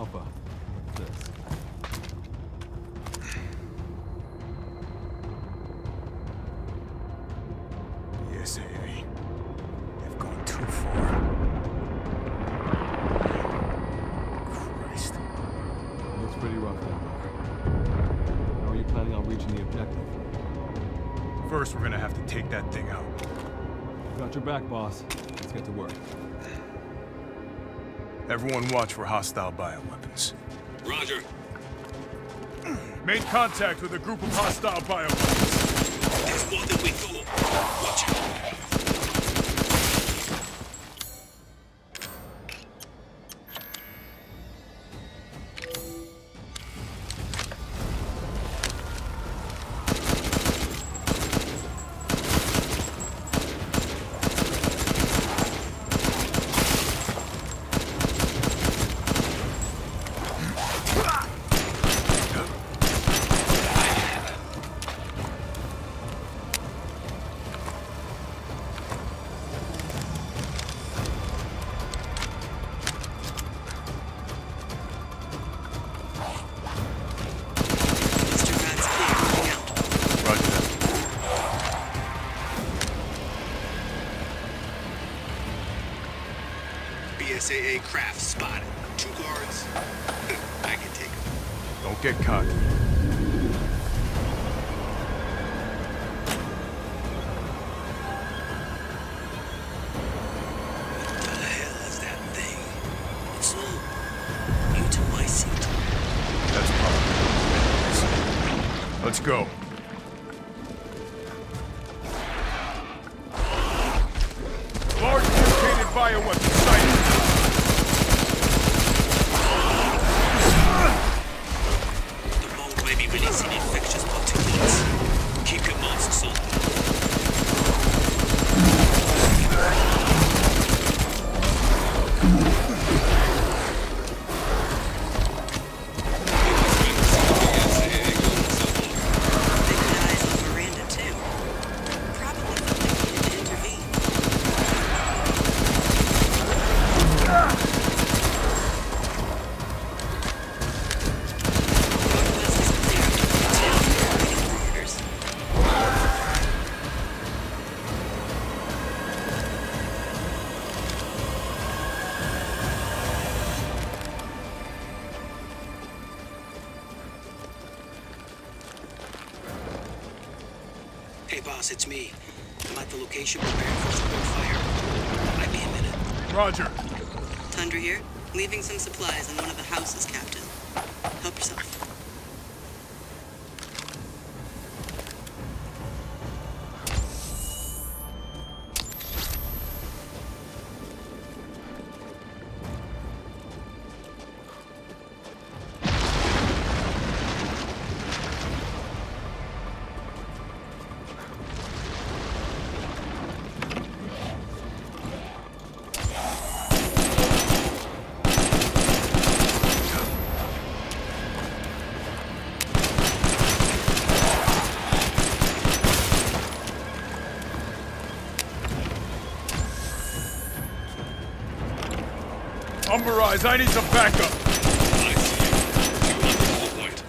Alpha. What's this? BSAA. They've gone too far. Christ. Looks pretty rough down there. How are you planning on reaching the objective? First, we're gonna have to take that thing out. Got your back, boss. Let's get to work. Everyone watch for hostile bioweapons. Roger. Made contact with a group of hostile bioweapons. There's more than we thought. Watch out. BSAA craft spotted. 2 guards. I can take them. Don't get cocky. What the hell is that thing? It's new to my seat. That's probably. Let's go. Large mutated bioweapon sighted. The mold may be releasing infectious particulates. Keep your masks on. Hey boss, it's me. I'm at the location preparing for support fire. Might be a minute. Roger. Tundra here. Leaving some supplies in one of the houses, Captain. Help yourself. Umberize, I need some backup. I see you. 200 whole point.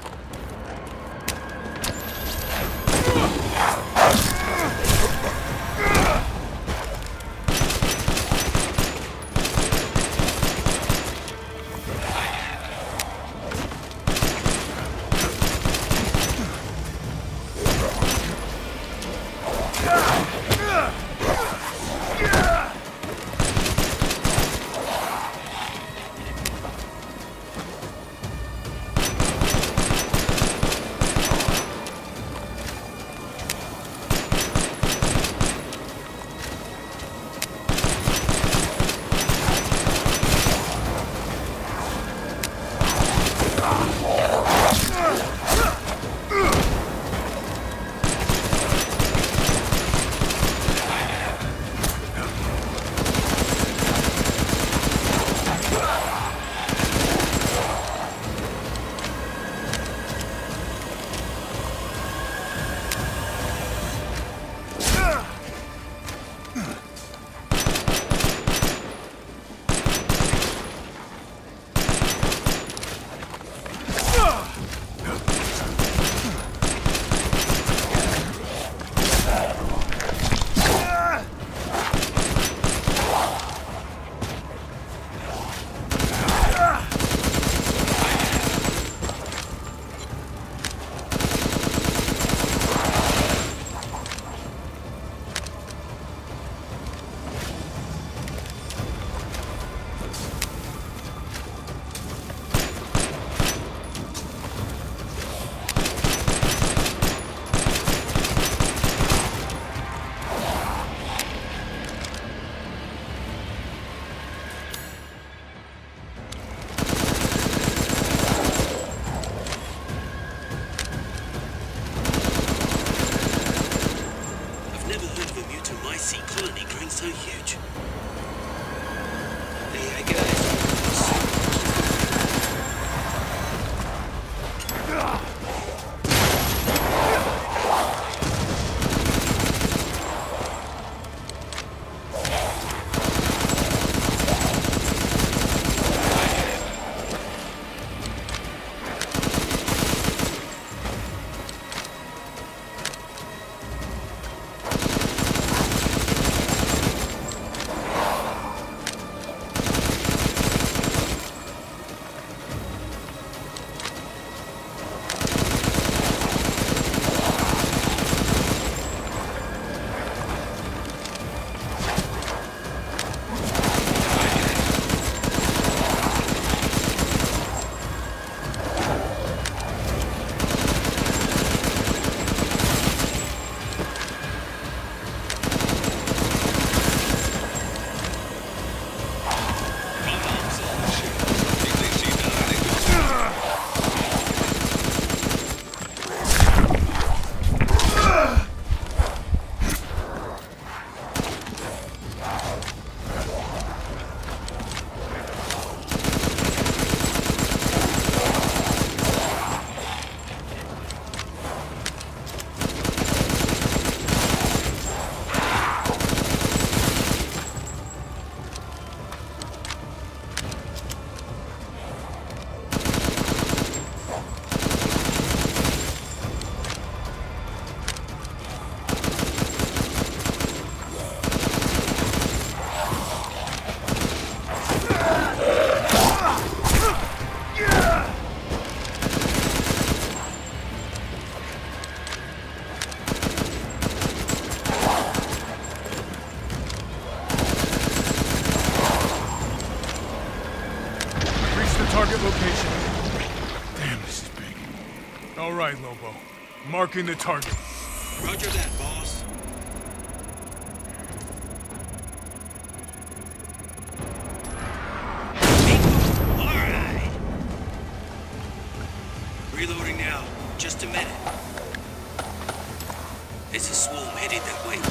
All right, Lobo. Marking the target. Roger that, boss. All right. Reloading now. Just a minute. It's a swarm headed that way.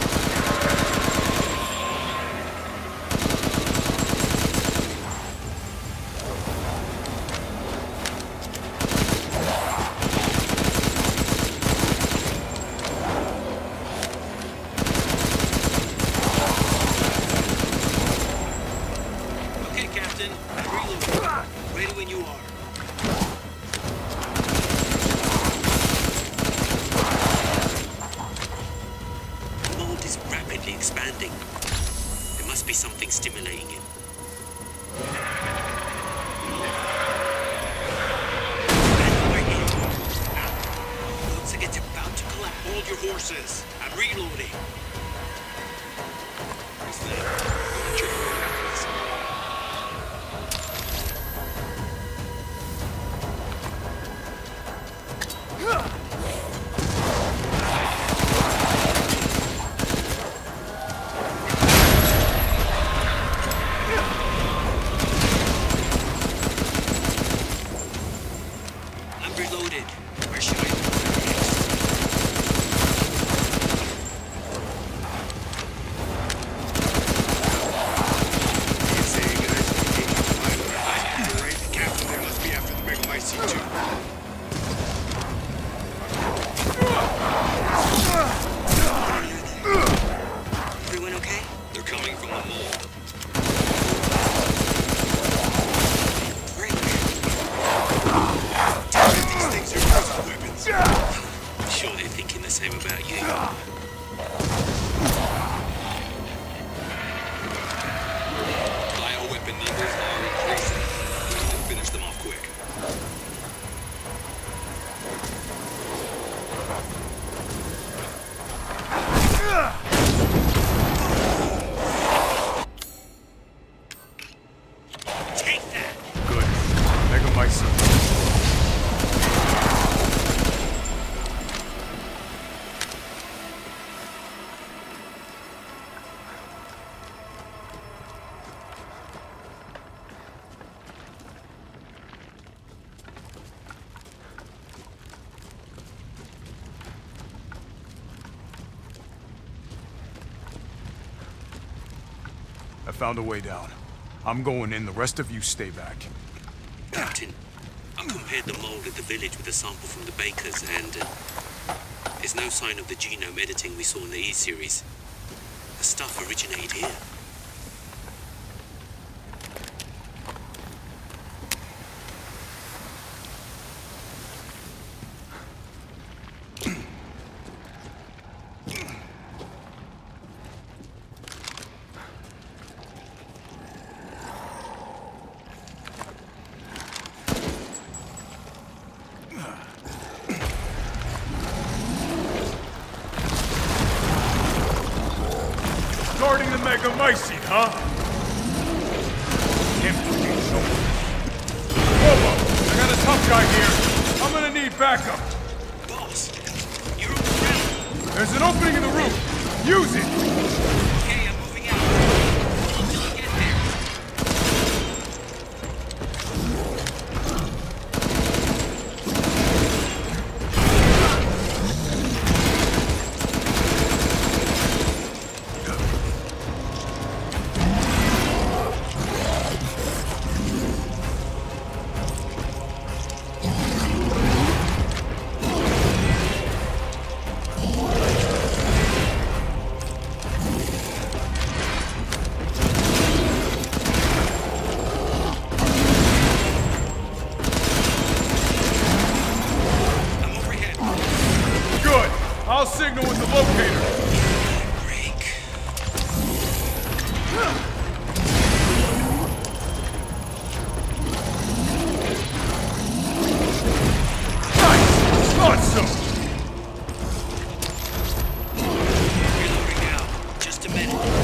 Okay, Captain. Reload. Ready when you are. Rapidly expanding. There must be something stimulating it. And over here. Looks like it's about to collapse. Hold your horses. I'm reloading. What's that? Reloaded. Where should I go next? The captain there must be after the Megamycete too. Everyone okay? They're coming from the mall. These things are just weapons. Sure they're thinking the same about you. Bioweapon numbers are increasing. We'll finish them off quick. Take that! Good. Megamycete. I found a way down. I'm going in, the rest of you stay back. Captain, I compared the mold at the village with a sample from the bakers, and there's no sign of the genome editing we saw in the E-series. The stuff originated here. Guarding the Megamycete, huh? Implication. Lobo, I got a tough guy here. I'm gonna need backup. Boss, you're on the ground. There's an opening in the roof. Use it! Okay, I'm moving out. Hold till I get there. I'll signal with the locator. Break. Nice! Awesome! Reloading now. Just a minute.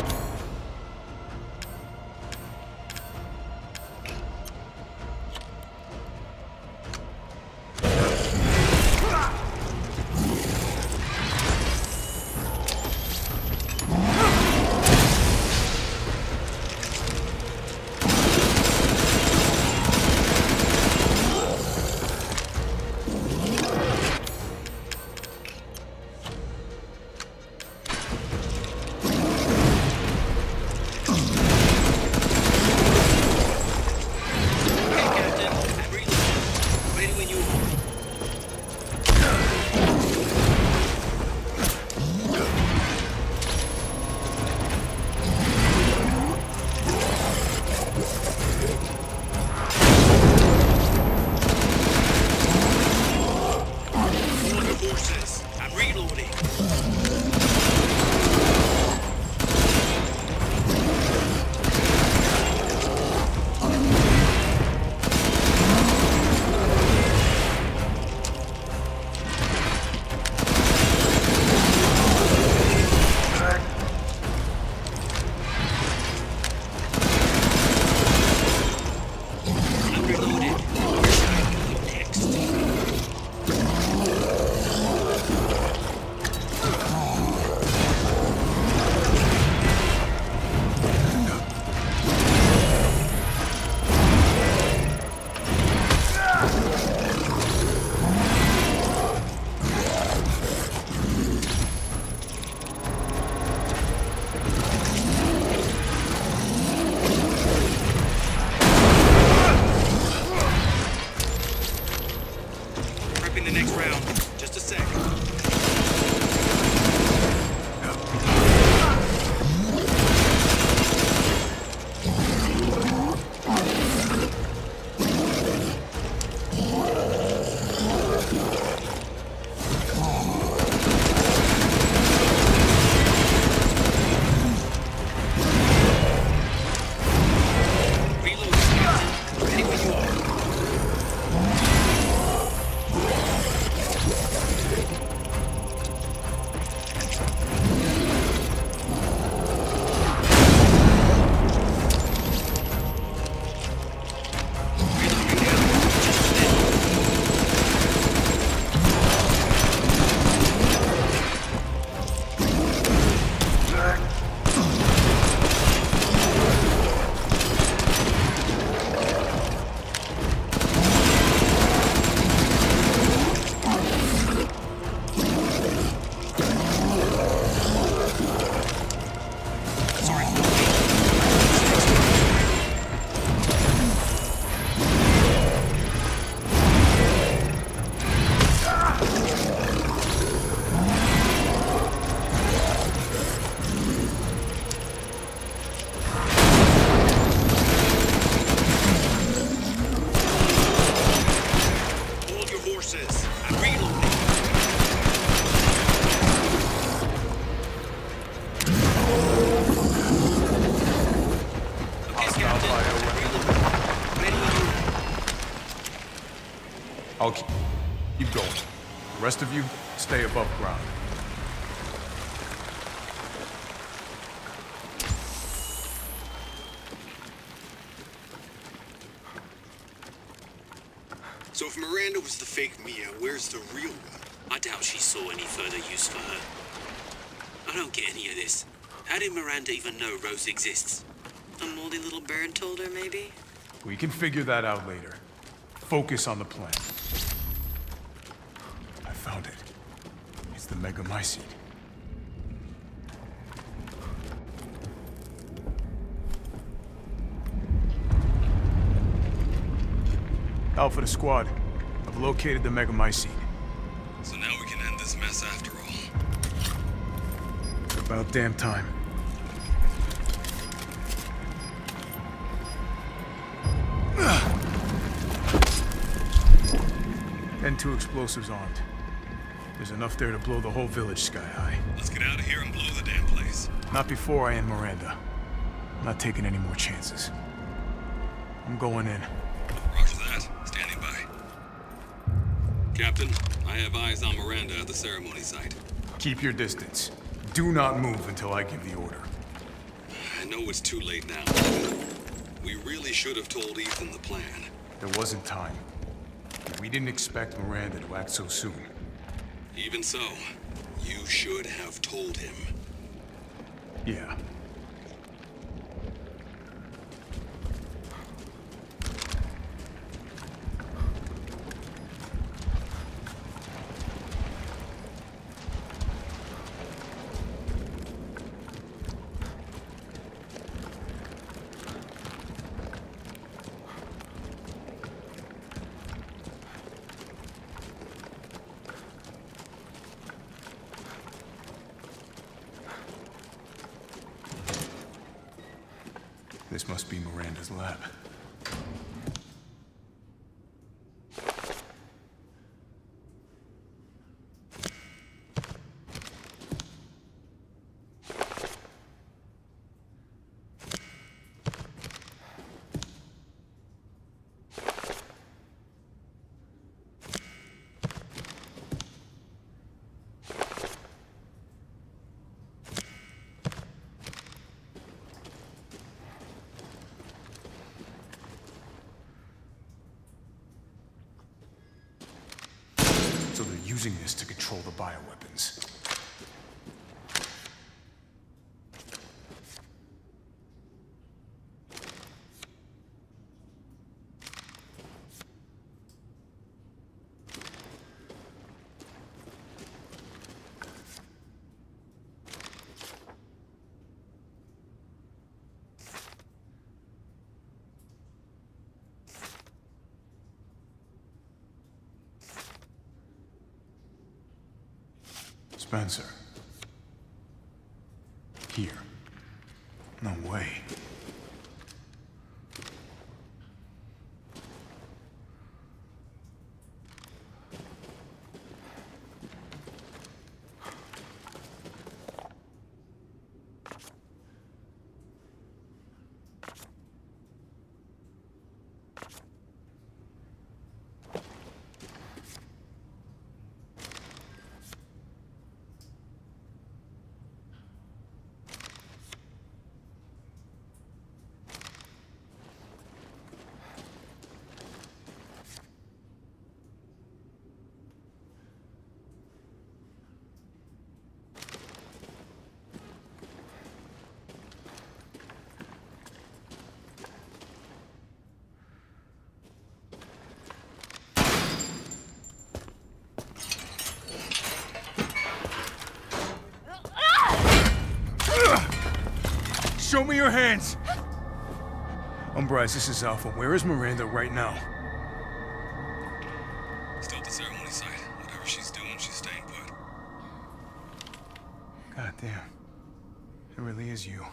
in the next round. Just a sec. I'll keep going. The rest of you, stay above ground. So if Miranda was the fake Mia, where's the real one? I doubt she saw any further use for her. I don't get any of this. How did Miranda even know Rose exists? A moldy little bird told her, maybe? We can figure that out later. Focus on the plan. I found it. It's the Megamycete. Alpha to squad. I've located the Megamycete. So now we can end this mess after all. It's about damn time. N2 explosives armed. There's enough there to blow the whole village sky high. Let's get out of here and blow the damn place. Not before I end Miranda. I'm not taking any more chances. I'm going in. Roger that. Standing by. Captain, I have eyes on Miranda at the ceremony site. Keep your distance. Do not move until I give the order. I know it's too late now. We really should have told Ethan the plan. There wasn't time. We didn't expect Miranda to act so soon. Even so, you should have told him. Yeah. This must be Miranda's lab. So they're using this to control the bioweapons. Spencer. Here. No way. Show me your hands! Umbrise, this is Alpha. Where is Miranda right now? Still at the ceremony site. Whatever she's doing, she's staying put. God damn. It really is you.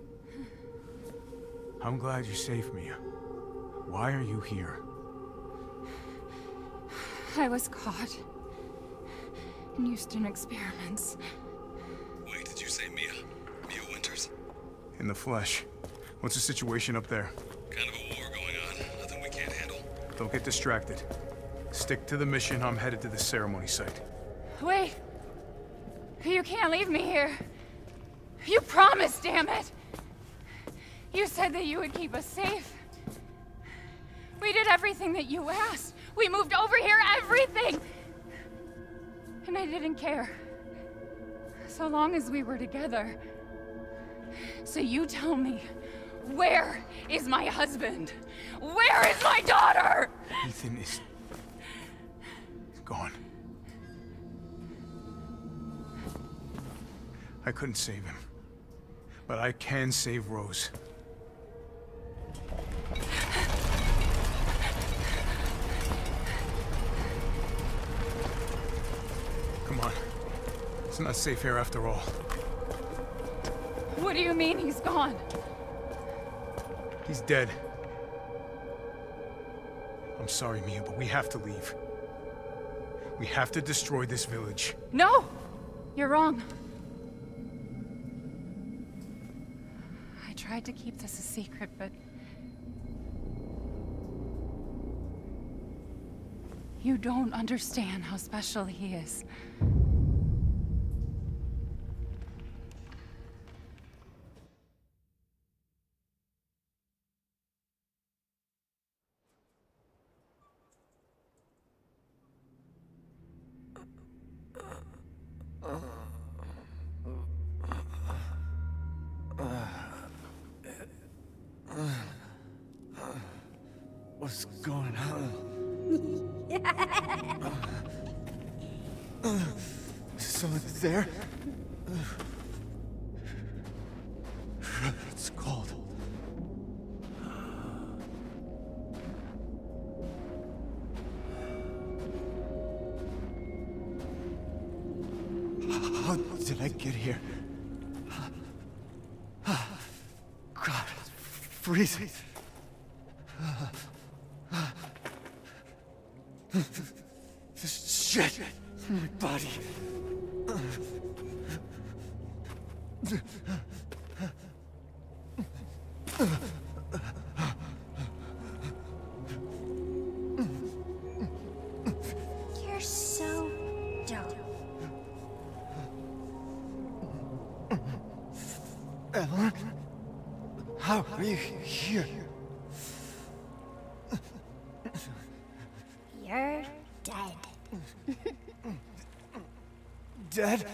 I'm glad you saved me. Why are you here? I was caught in Houston experiments. Wait, did you say Mia? Mia Winters? In the flesh. What's the situation up there? Kind of a war going on. Nothing we can't handle. Don't get distracted. Stick to the mission. I'm headed to the ceremony site. Wait! You can't leave me here. You promised, damn it! You said that you would keep us safe. We did everything that you asked. We moved over here, everything! And I didn't care. So long as we were together. So you tell me, where is my husband? Where is my daughter? Ethan is gone. I couldn't save him. But I can save Rose. Come on. It's not safe here after all. What do you mean he's gone? He's dead. I'm sorry, Mia, but we have to leave. We have to destroy this village. No! You're wrong. I tried to keep this a secret, but... you don't understand how special he is. What's going on? Is someone there? It's cold. How did I get here? God, it's freezing. This shit in my body. You're so dope. Evelyn? How are you here? You're dead. Dead?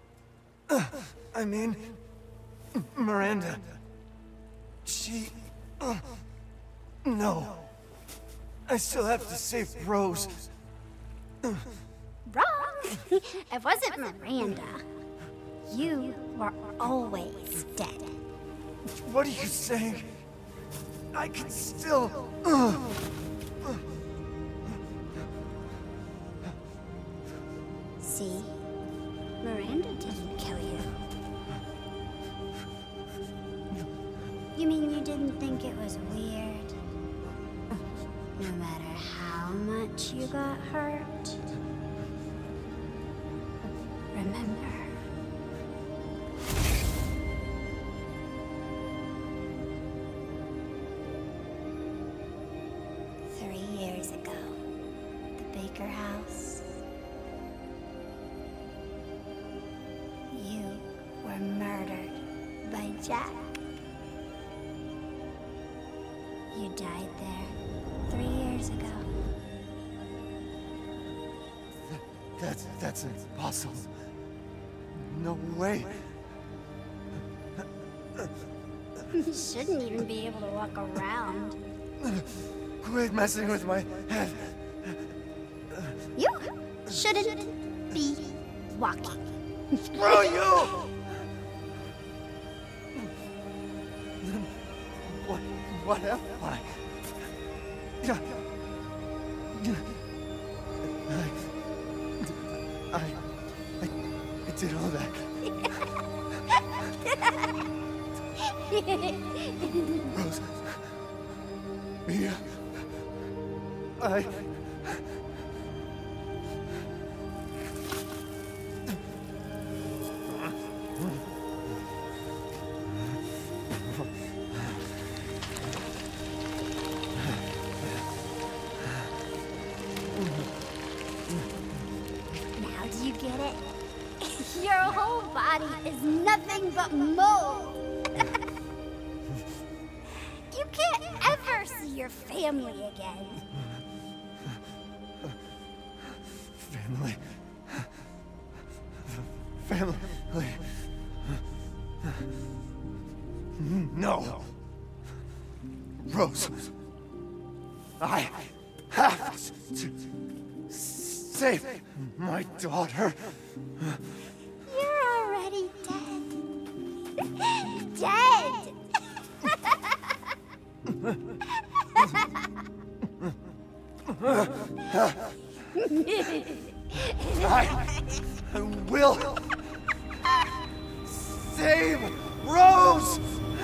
I mean, Miranda. She... no. I still have to save Rose. Wrong! It wasn't Miranda. You were always dead. What are you saying? I can still... See? Miranda didn't kill you. You mean you didn't think it was weird? No matter how much you got hurt? Remember. Years ago, the Baker house. You were murdered by Jack. You died there 3 years ago. That's impossible. No way. You shouldn't even be able to walk around. Quit messing with my head. You shouldn't be walking. Screw you! What am I? I did all that. Rose. Mia. Now do you get it? Your whole body is nothing but mold. You can't ever see your family again. Family. No. Rose. I have to save my daughter. You're already dead. Dead! I will save Rose!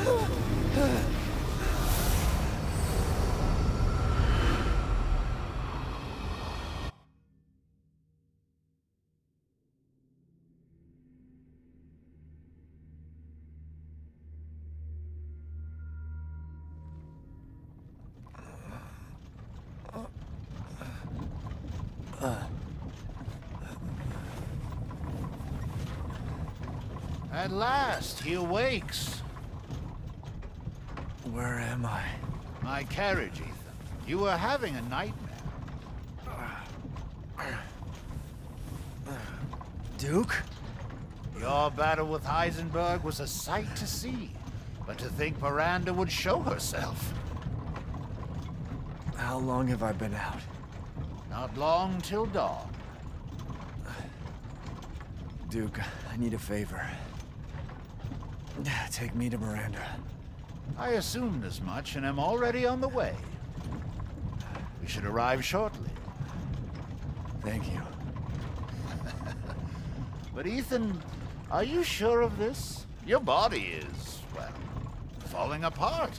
At last, he awakes. Where am I? My carriage, Ethan. You were having a nightmare. Duke? Your battle with Heisenberg was a sight to see. But to think Miranda would show herself. How long have I been out? Not long till dawn. Duke, I need a favor. Take me to Miranda. I assumed as much and am already on the way. We should arrive shortly. Thank you. But Ethan, are you sure of this? Your body is, well, falling apart.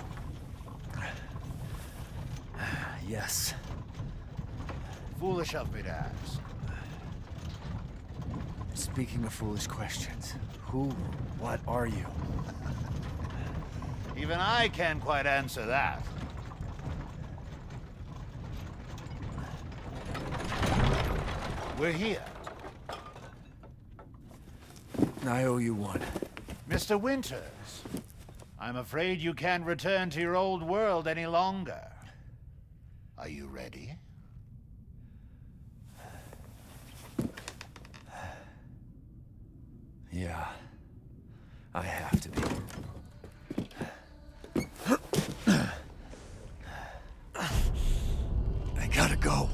Yes. Foolish of me to ask. Speaking of foolish questions, what are you? Even I can't quite answer that. We're here. I owe you one. Mr. Winters, I'm afraid you can't return to your old world any longer. Are you ready? Yeah, I have to be. I gotta go.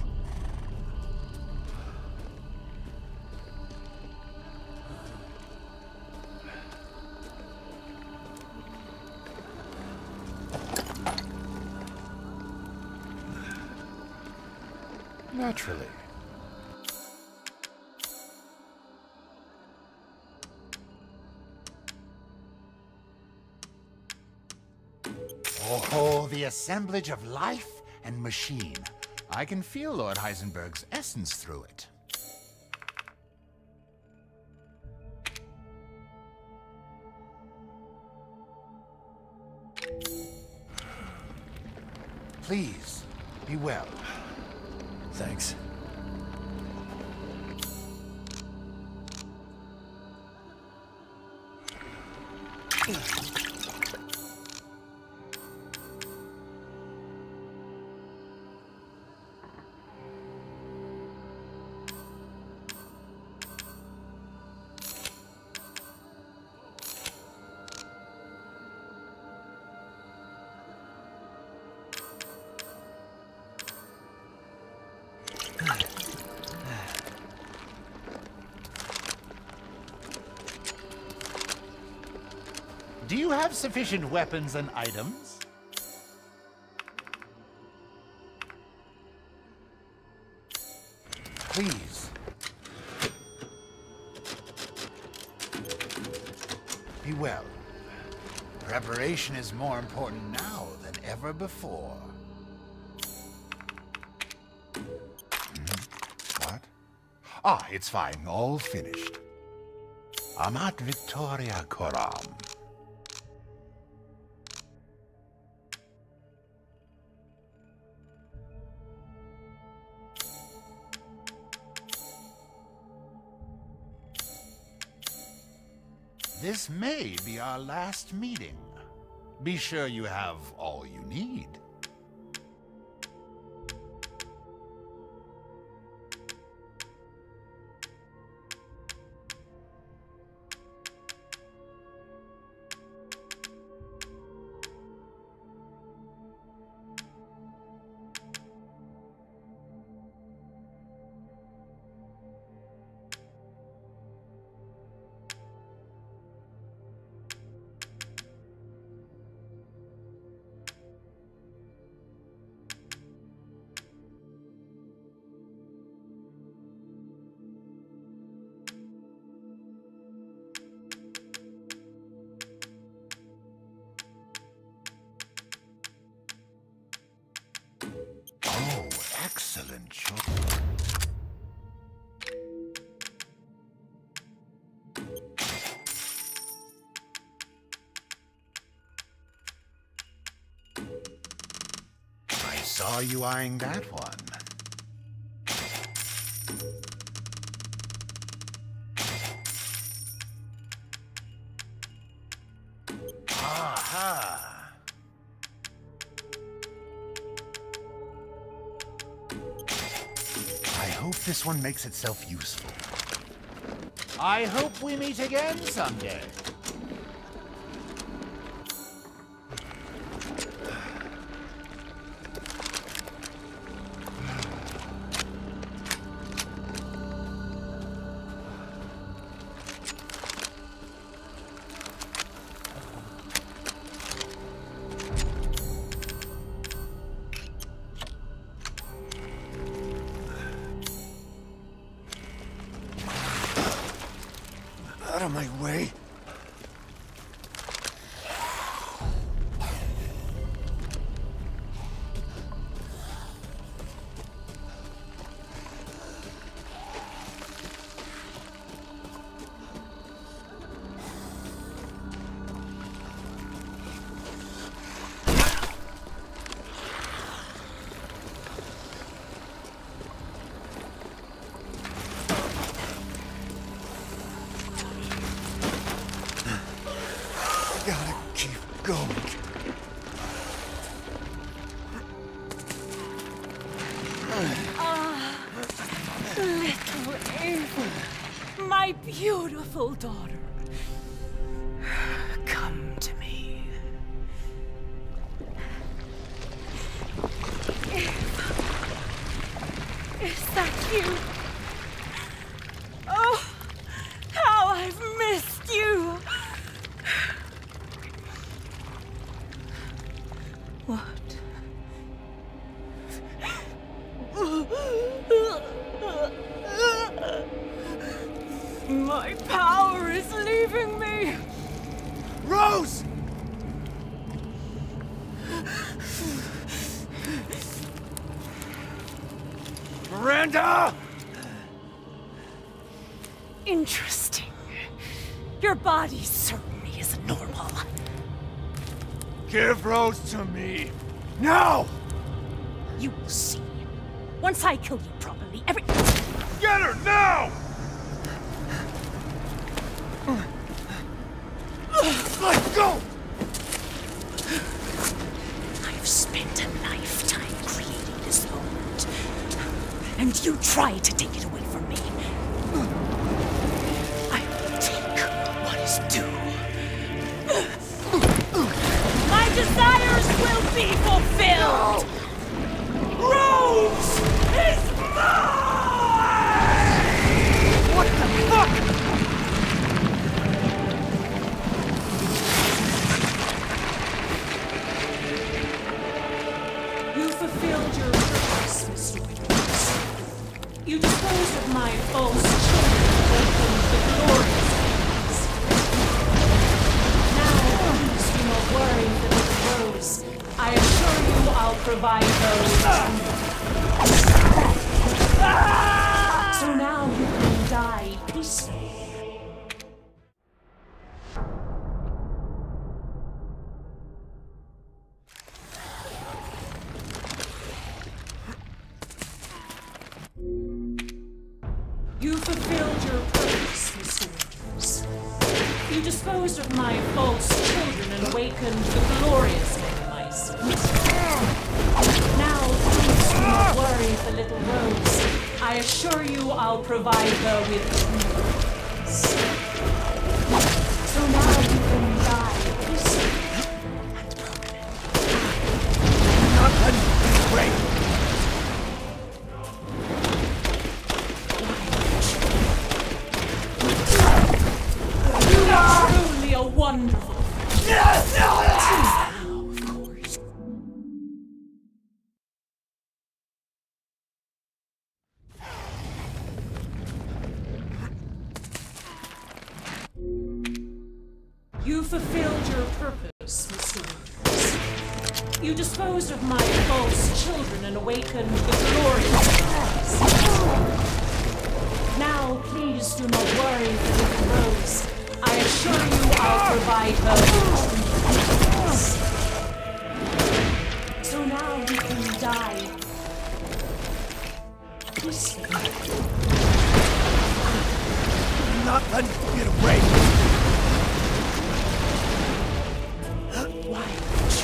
Naturally. the assemblage of life and machine. I can feel Lord Heisenberg's essence through it. Please, be well. Thanks. Do you have sufficient weapons and items? Please. Be well. Preparation is more important now than ever before. What? Ah, it's fine. All finished. Amat Victoria Coram. This may be our last meeting. Be sure you have all you need. Oh, excellent choice. I saw you eyeing that one. Aha! I hope this one makes itself useful. I hope we meet again someday. Out of my way. Gotta keep going. Little Ava, my beautiful daughter, come to me. Ava, is that you? Oh, how I've missed you! What? My power is leaving me! Rose! Amanda! Interesting. Your body certainly isn't normal. Give Rose to me. Now! You will see. Once I kill you properly, Get her now! Let go! I've spent a lifetime creating this moment. And you tried to take it away from me. I will take what is due. My desires will be fulfilled! Rose is mine! What the fuck? You fulfilled your purpose, Mr. Winters. You disposed of my false children and opened the glorious things. Now, please do not worry for little Rose. I assure you I'll provide her with So now you can die peacefully. You fulfilled your purpose, Mr. Winters. You disposed of my false children and awakened the glorious Megamycete. Now, please do not worry for little Rose. I assure you I'll provide her with dreams. So now you can die peacefully and permanently. Not letting you break. You are truly a wonderful friend. You fulfilled your purpose, Mr. Winters. You disposed of my false children and awakened the glorious gods. Now, please do not worry for little Rose. I assure you I'll provide her with dreams. So now you can die peacefully. Not letting you get away. Why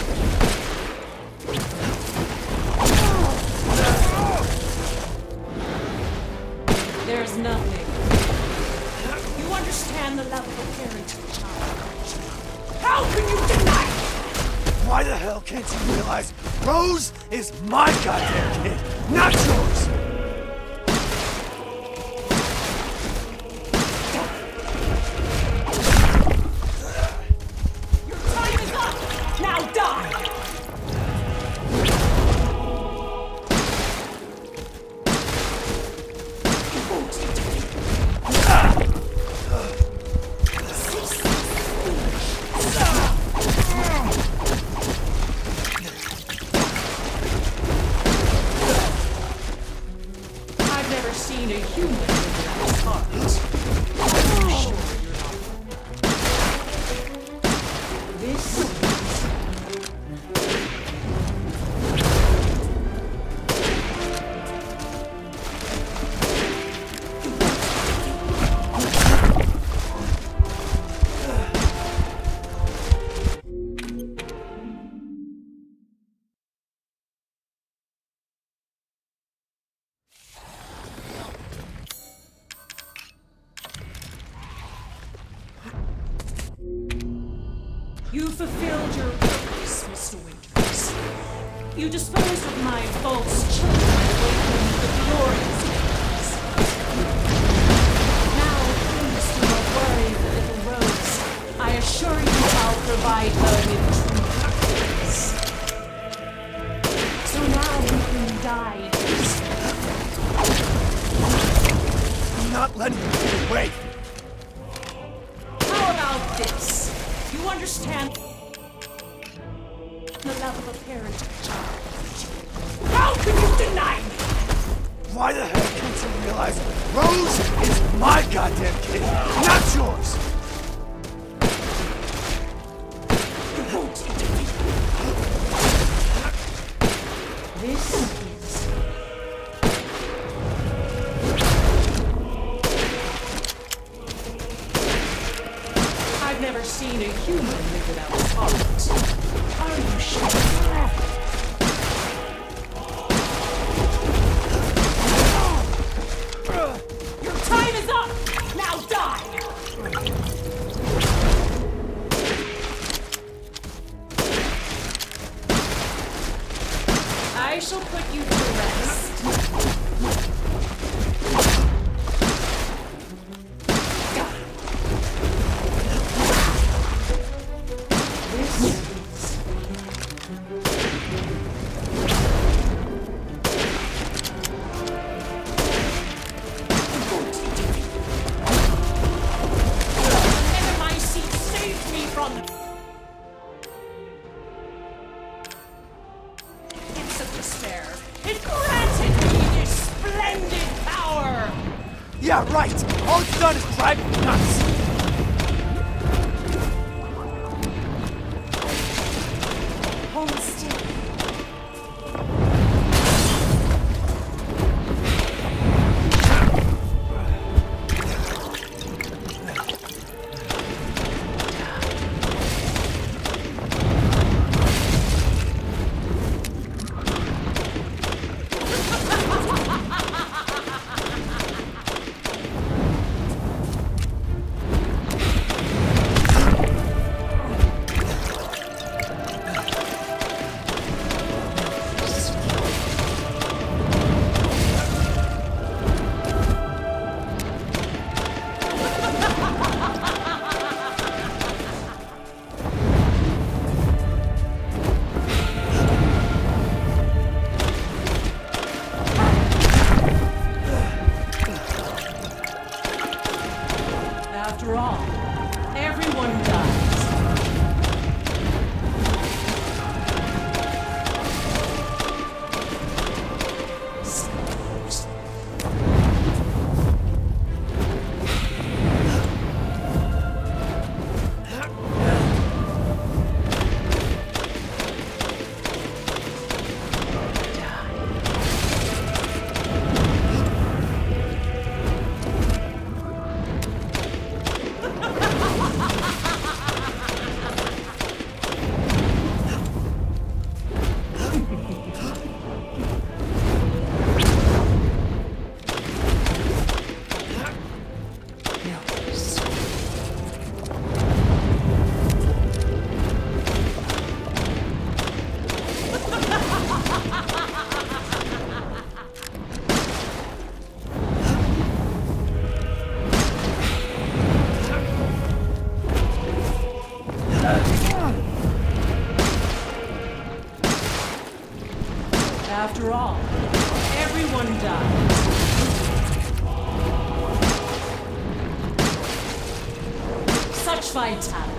There's nothing. You understand the love of a parent to a child. How can you deny it? Why the hell can't you realize Rose is my goddamn kid, not yours? Your time is up! Now die! I've never seen a human without his heart. I'm sure you're not. This You fulfilled your purpose, Mr. Winters. You disposed of my false children and awakened the glorious gods. Now, please do not worry for little Rose. I assure you I'll provide her with dreams. So now you can die peacefully. I'm not letting you get away. How about this? You understand the love of a parent to a child. How can you deny me? Why the hell can't you realize Rose is my goddamn kid, not yours? This is... I've never seen a human live without a heart. Are you sure? Your time is up! Now die! I shall put you to rest. Yeah, right! All it's done is drive me nuts! Hold still. After all, everyone dies. After all, everyone dies. Such vitality.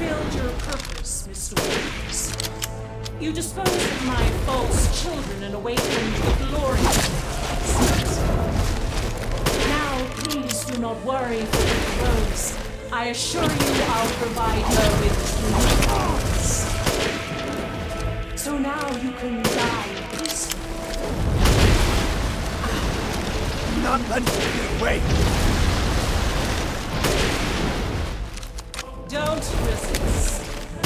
fulfilled your purpose, Mr. Winters. You disposed of my false children and awakened the glorious Sacrifice. Now, please do not worry for the Rose. I assure you I'll provide her with true powers. So now you can die peacefully. Not letting you get away. Don't resist.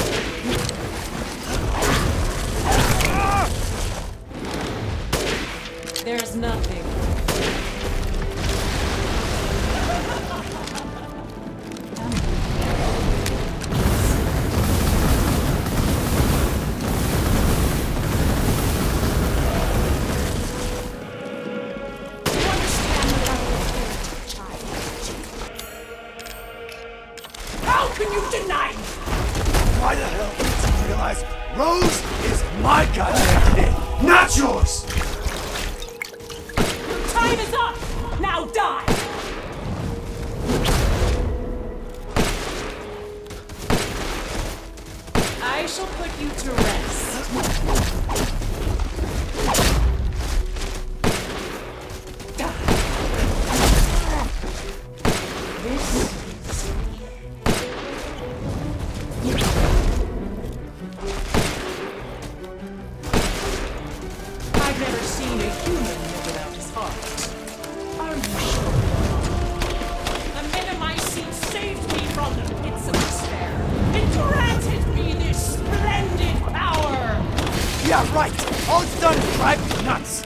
There's nothing. Why the hell can't you realize Rose is my goddamn kid, not yours? Time is up! Now die! I shall put you to rest. Die. This I've never seen a human live without his heart. Are you sure? The Metamycete saved me from the pits of despair. It granted me this splendid power! Yeah, right! All it's done is drive me nuts!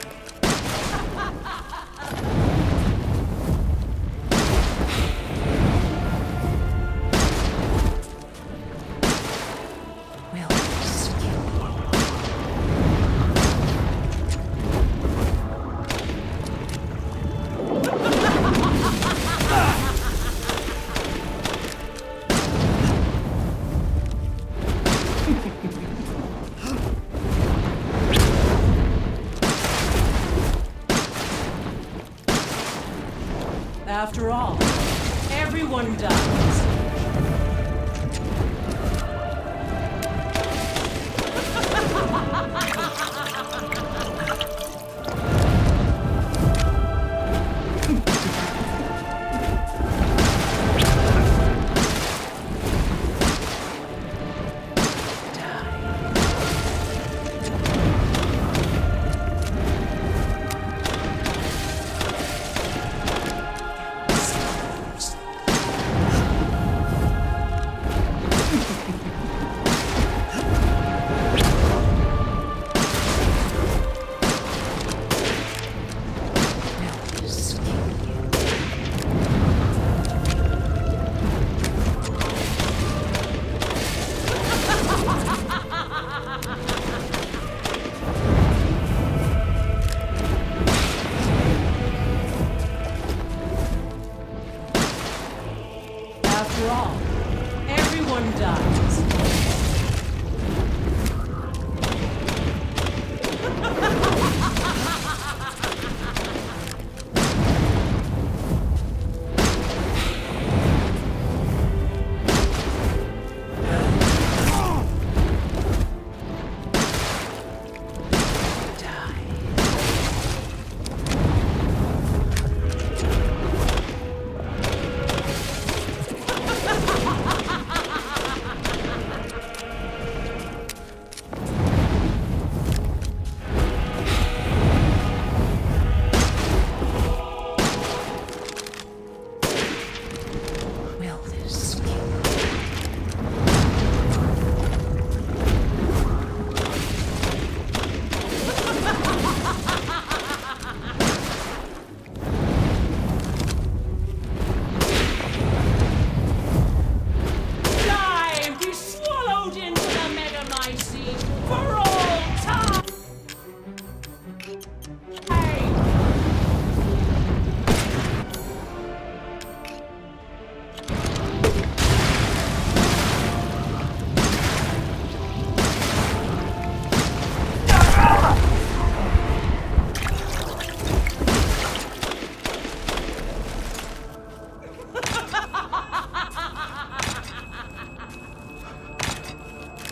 After all, everyone dies.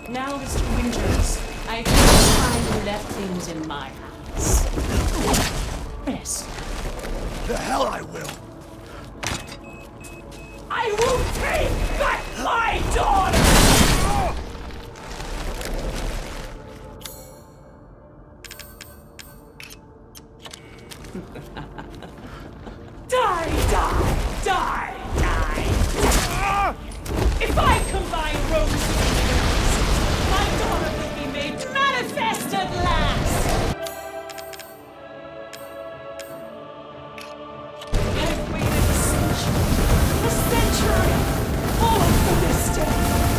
Now, Mr. Winters, I think it's time you left things in my hands. Rest. The hell I will! I will take back my daughter! Die, die, die, die! If I combine Rose with yours, my daughter will be made manifest at last! I've waited a century, all for this day.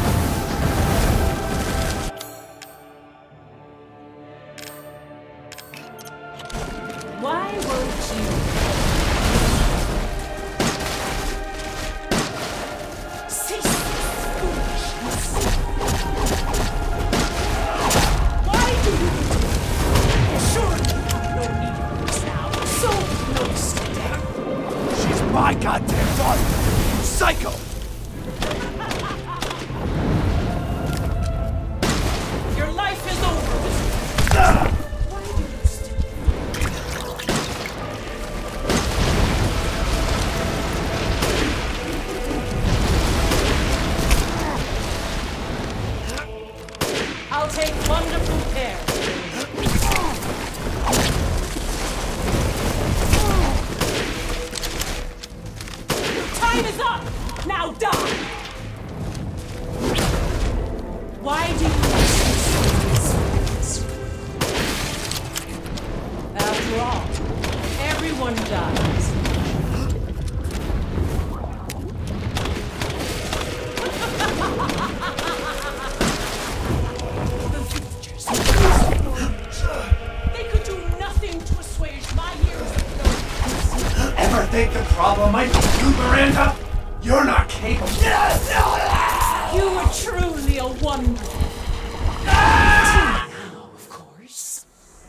Why won't you? Cease this foolishness. Why do you do? Surely you have no ears now, so close to death. She's my goddamn daughter! You psycho! Your life is over, Mr. Why do you still? I'll take wonderful care. Time is up! Now die! Why do you After all, everyone dies. The Villagers they could do nothing to assuage my years of illness. Ever think the problem might be you, Miranda? You're not capable. You were truly a wonder. Now, of course.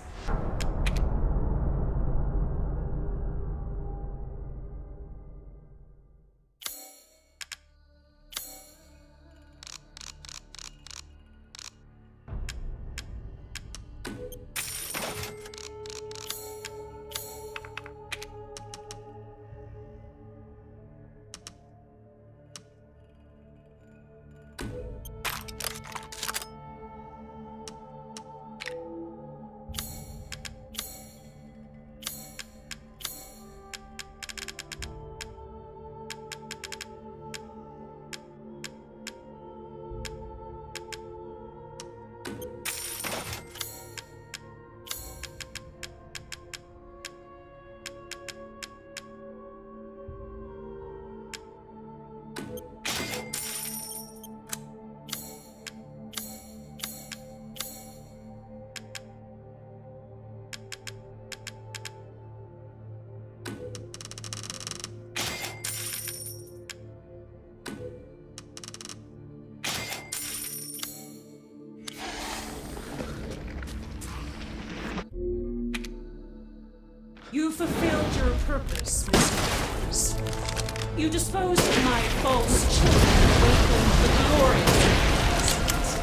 You fulfilled your purpose, Mr. Winters. You disposed of my false children and awakened the glorious innocence.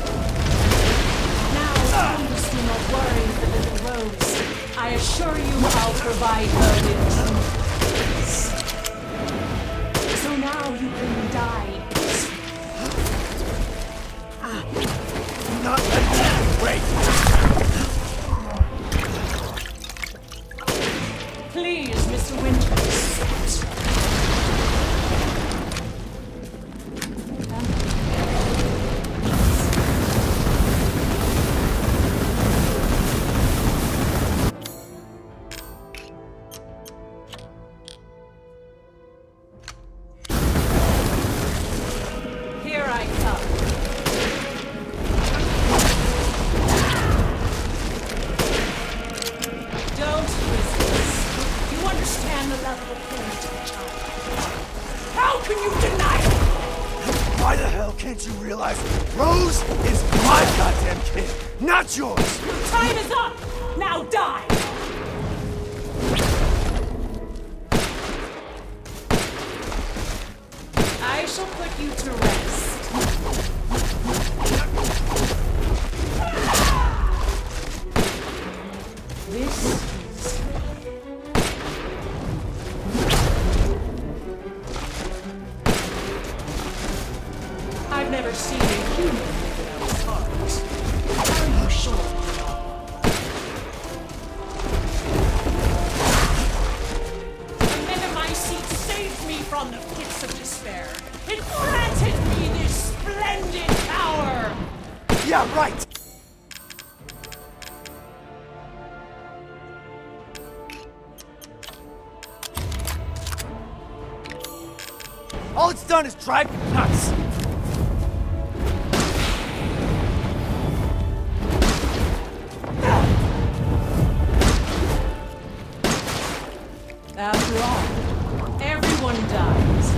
Now, Congressman, not worrying for little Rose, I assure you I'll provide her with true peace. So now you can die peacefully. Do not let me wait! Please, Mr. Winters. Here I come. Don't resist. You understand the level of pain to the child. How can you deny it? Why the hell can't you realize Rose is my goddamn kid, not yours? Time is up! Now die! I shall put you to rest. Yeah, right! All it's done is drive me nuts! After all, everyone dies.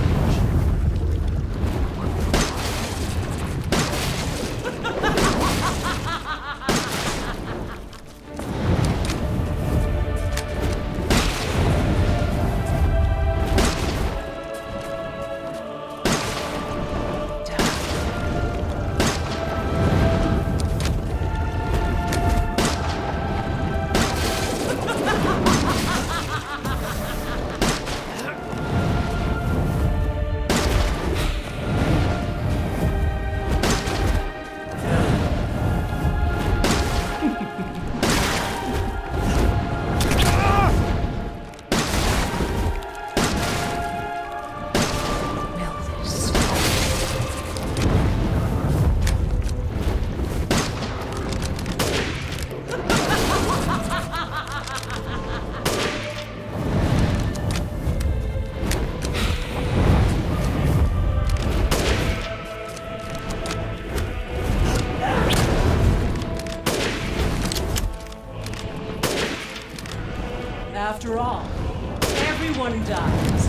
After all, everyone dies.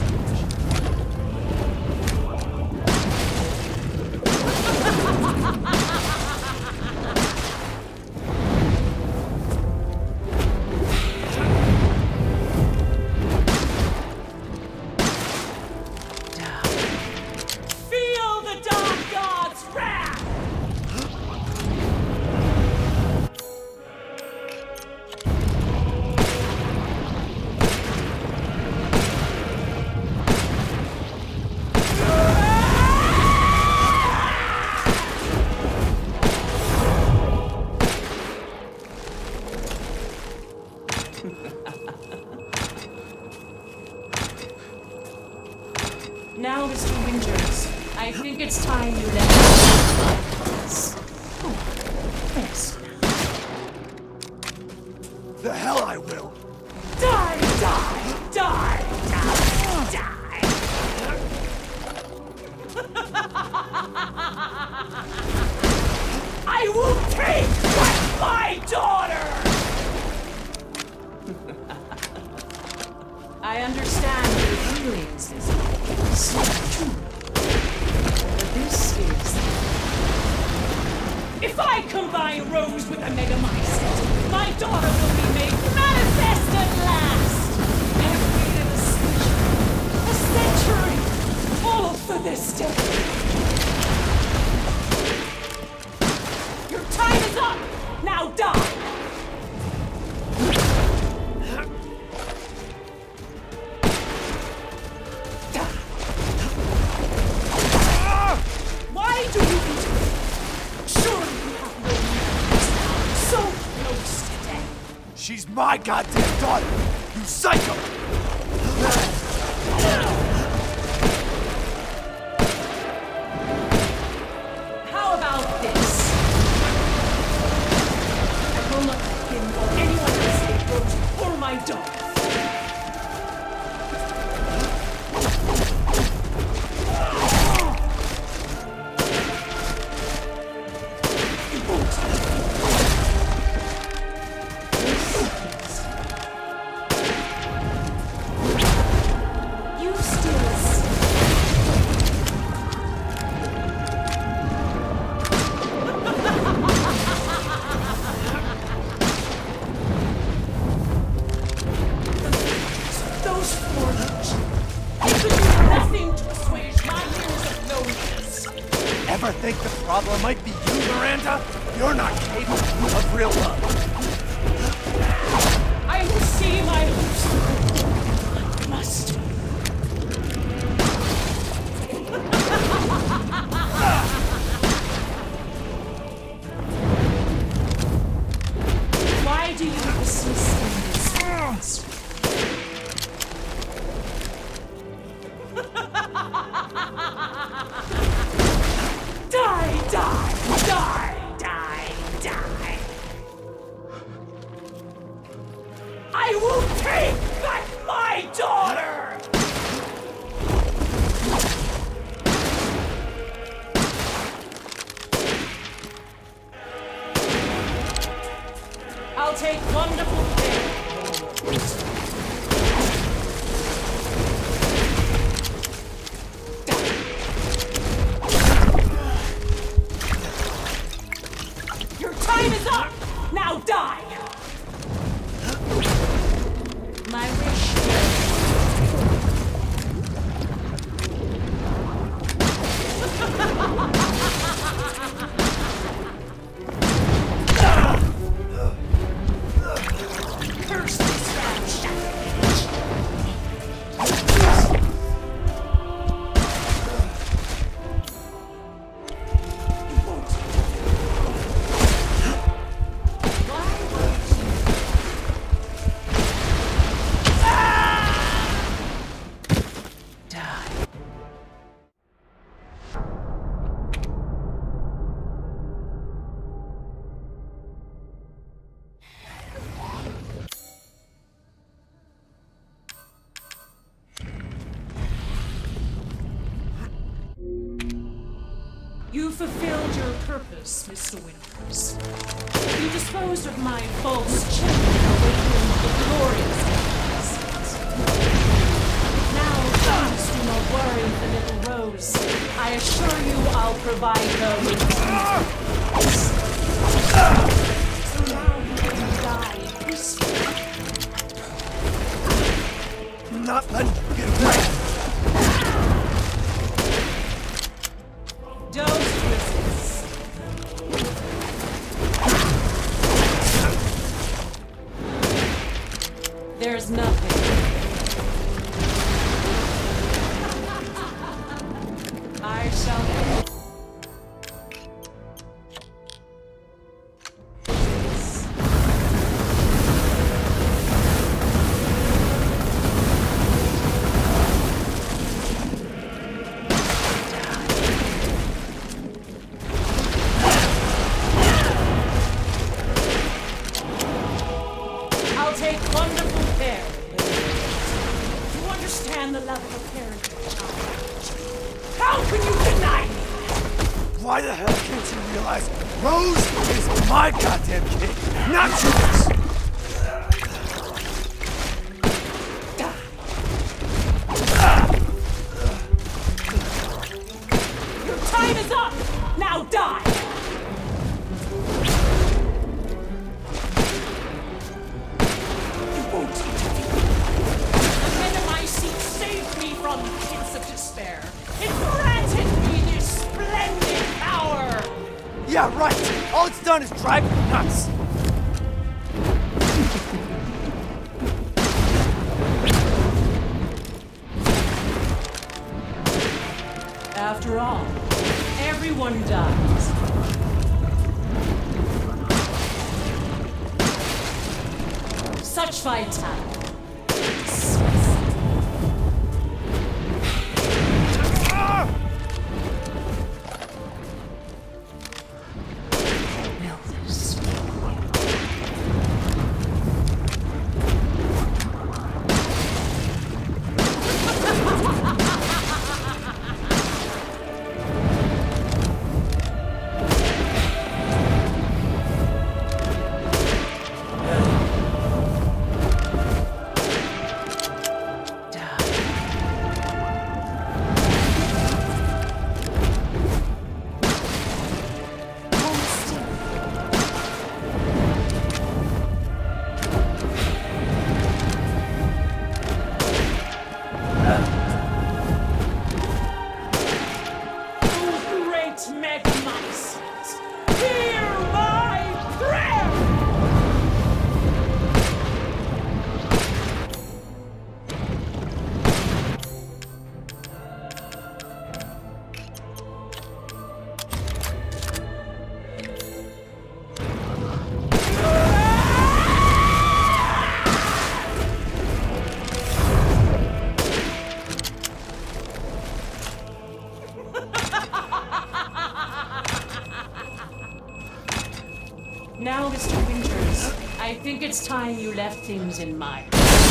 Feel the Dark God's wrath! Now, Mr. Winters, I think it's time you let us. Oh, yes. The hell I will! Die, die, die, die, die! I will take back my daughter! I understand your feelings, Miss Hawkins. But this is... If I combine Rose with a Megamycete, my daughter will be made manifest at last! I have waited a century! All for this day! Your time is up! Now die! Why do you interfere? Surely you have no reason. So close to death. She's my goddamn daughter! You psycho! How about this? I will not let him or anyone else take Rose or my daughter. Ever think the problem might be you, Miranda? You're not capable of real love. I will see my hopes. I must. Why do you persist in this? Die, die, die, die. take wonderful care. Your time is up! Now die! My wish. Curse this ramshackle. You fulfilled your purpose, Mr. Winters. You disposed of my false children, awakening the glorious Empires. Now, please do not worry the little Rose. I assure you I'll provide her with peace. So now you can die peacefully. I'm not letting you get away! Don't resist. There's nothing. I shall end. I'll take wonderful care. You understand the level of parenting. How can you deny me? Why the hell can't you realize Rose is my goddamn kid, not yours? Your time is up! Now die! The men in my seat saved me from the pits of despair. It granted me this splendid power! Yeah, right! All it's done is drive you nuts! After all, everyone dies. Such vitality. Now, Mr. Winters, I think it's time you left things in my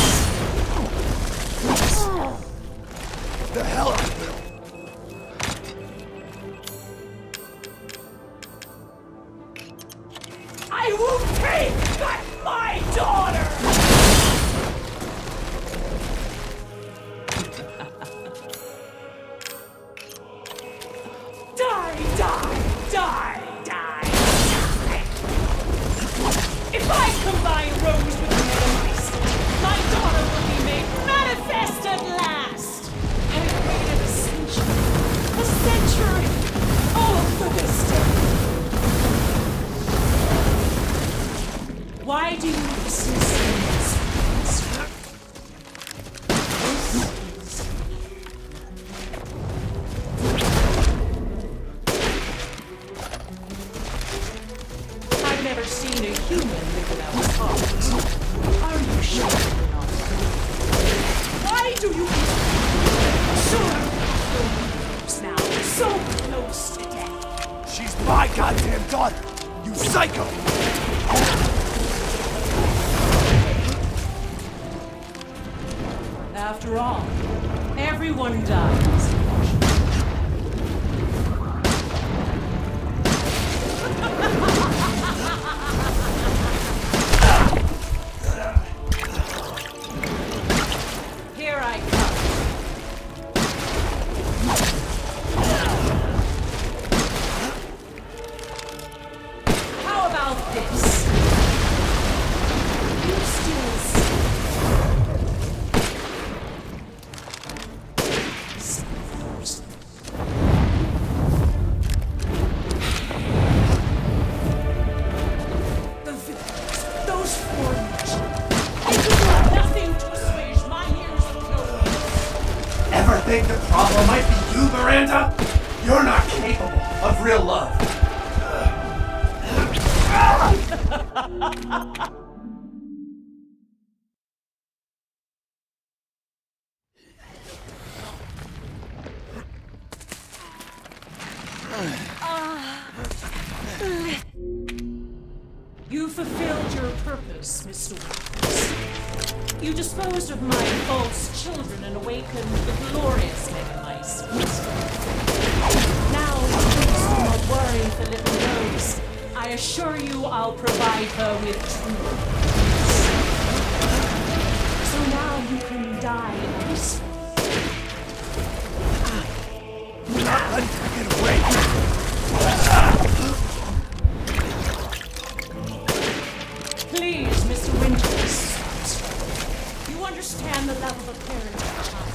The hell I will! I will take back my daughter! Die, die, die, die, die! If I combine Rose with Metamycete, my daughter will be made manifest at last! And it waited a century, all for this day. Why do you persist in this? I've never seen a human live without a heart. Are you sure you're not? Why do you... Sure! Now, so close to death. She's my goddamn daughter, you psycho! After all, everyone dies. Here I come. How about this? You still think the problem might be you, Miranda? You're not capable of real love. You fulfilled your purpose, Mr. Winters. You disposed of my false children and awakened the glorious Metamycete. Now, please do not worry for little Rose. I assure you I'll provide her with true peace. So now you can die peacefully. Not letting her get away. Please, Mr. Winters. You understand the love of a parent and a child.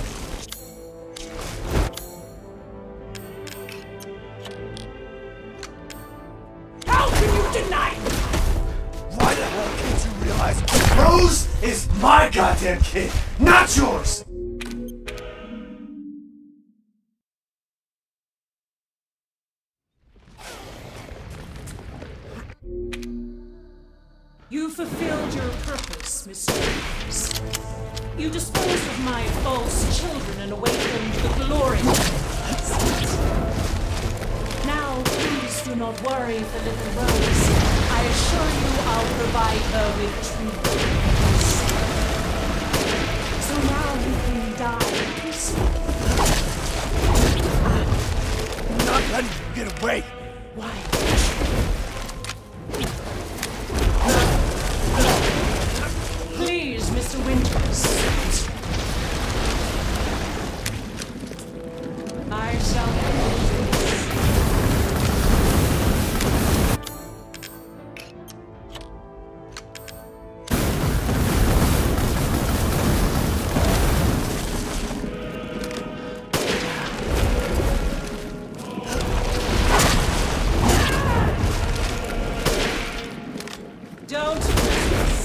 How can you deny me? Why the hell can't you realize Rose is my goddamn kid, not yours? You fulfilled your purpose, Mr. Winters. You disposed of my false children and awakened the glorious Metamycete. Now, please do not worry for little Rose. I assure you I'll provide her with true peace. So now you can die peacefully. Not letting you get away. Why? Please, Mr. Winters. I shall end this. Don't resist.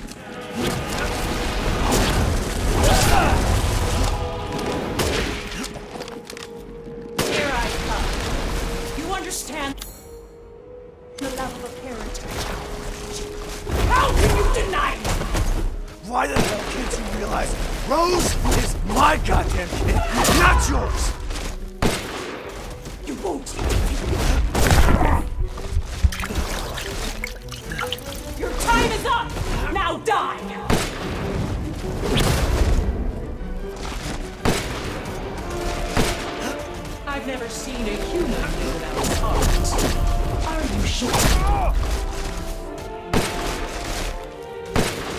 Here I come. You understand the love of a parent and a child. How can you deny me? Why the hell can't you realize Rose is my goddamn kid, not yours? You won't. Your time is up! Now die! I've never seen a human live without a heart. Are you sure?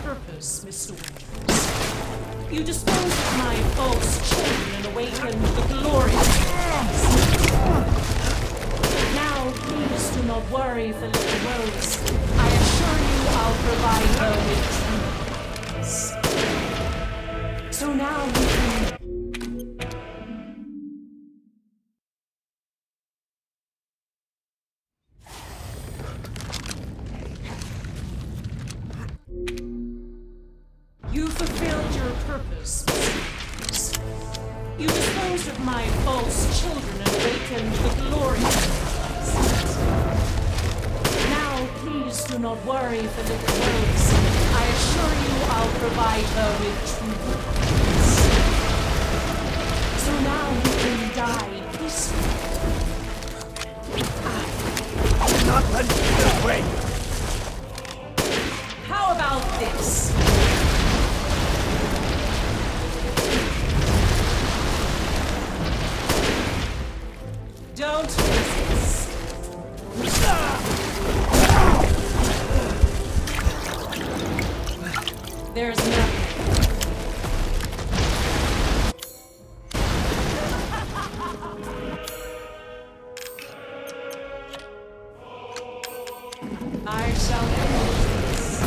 purpose, Mr. Winters. You disposed of my false children and awakened the glorious past. Now, please do not worry for little Rose. I assure you I'll provide her with true peace. So now we can... You fulfilled your purpose, Mr. You disposed of my false children and awakened the glorious past. Now, please do not worry for little Rose. I assure you I'll provide her with true peace. So now you can die peacefully. I'm not letting you get away! How about this? Don't resist. There's nothing. I shall end this.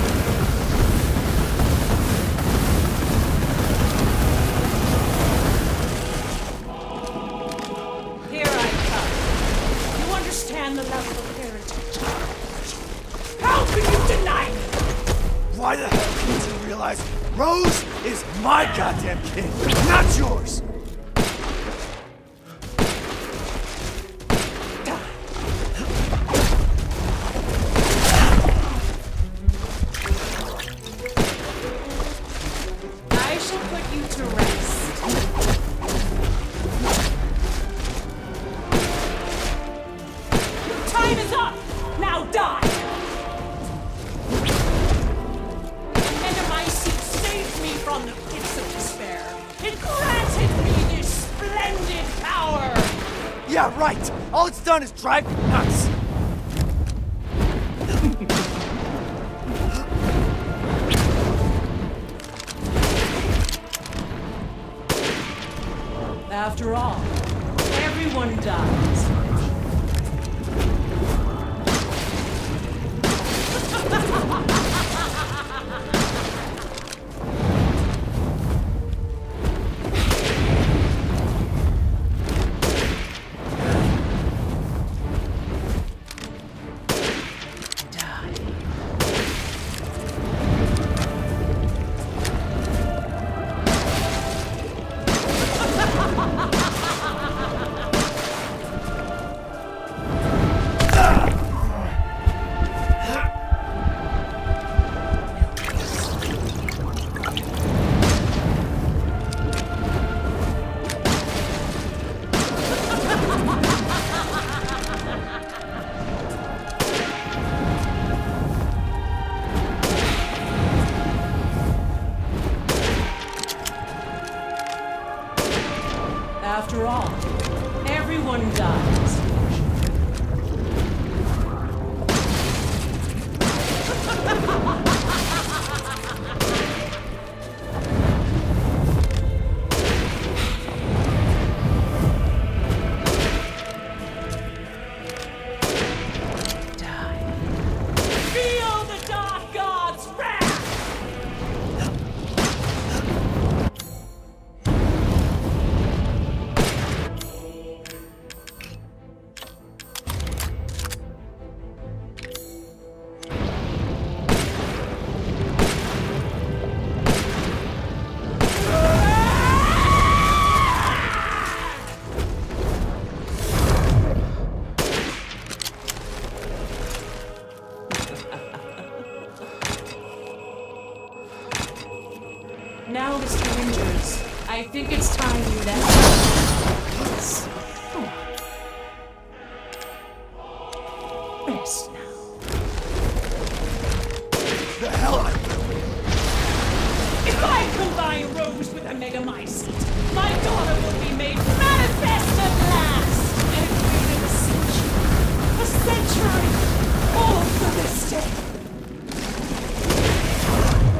Here I come. You understand the level of heritage. How can you deny me? Why the hell can't you realize Rose is my goddamn kid, not yours? I shall put you to rest. Time is up! Now die! Saved me from the pits of despair. It granted me this splendid power. Yeah, right. All it's done is drive me nuts. After all, everyone dies. After all, everyone dies. Die. Feel the Dark God's wrath! Now, Mr. Winters, I think it's time you left. Rest now. The hell I will. If I combine Rose with a Megamycete, my daughter will be made manifest at last! And waited a century, all for this day.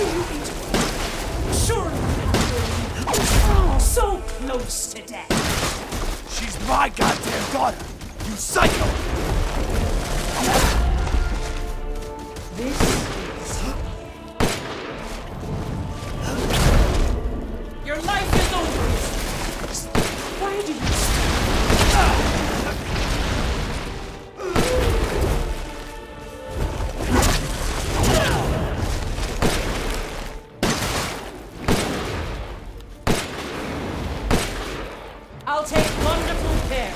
do you mean to do? Surely you have so close to death. She's my goddamn daughter, you psycho! This is... Your life is over. Why do you... I'll take wonderful care.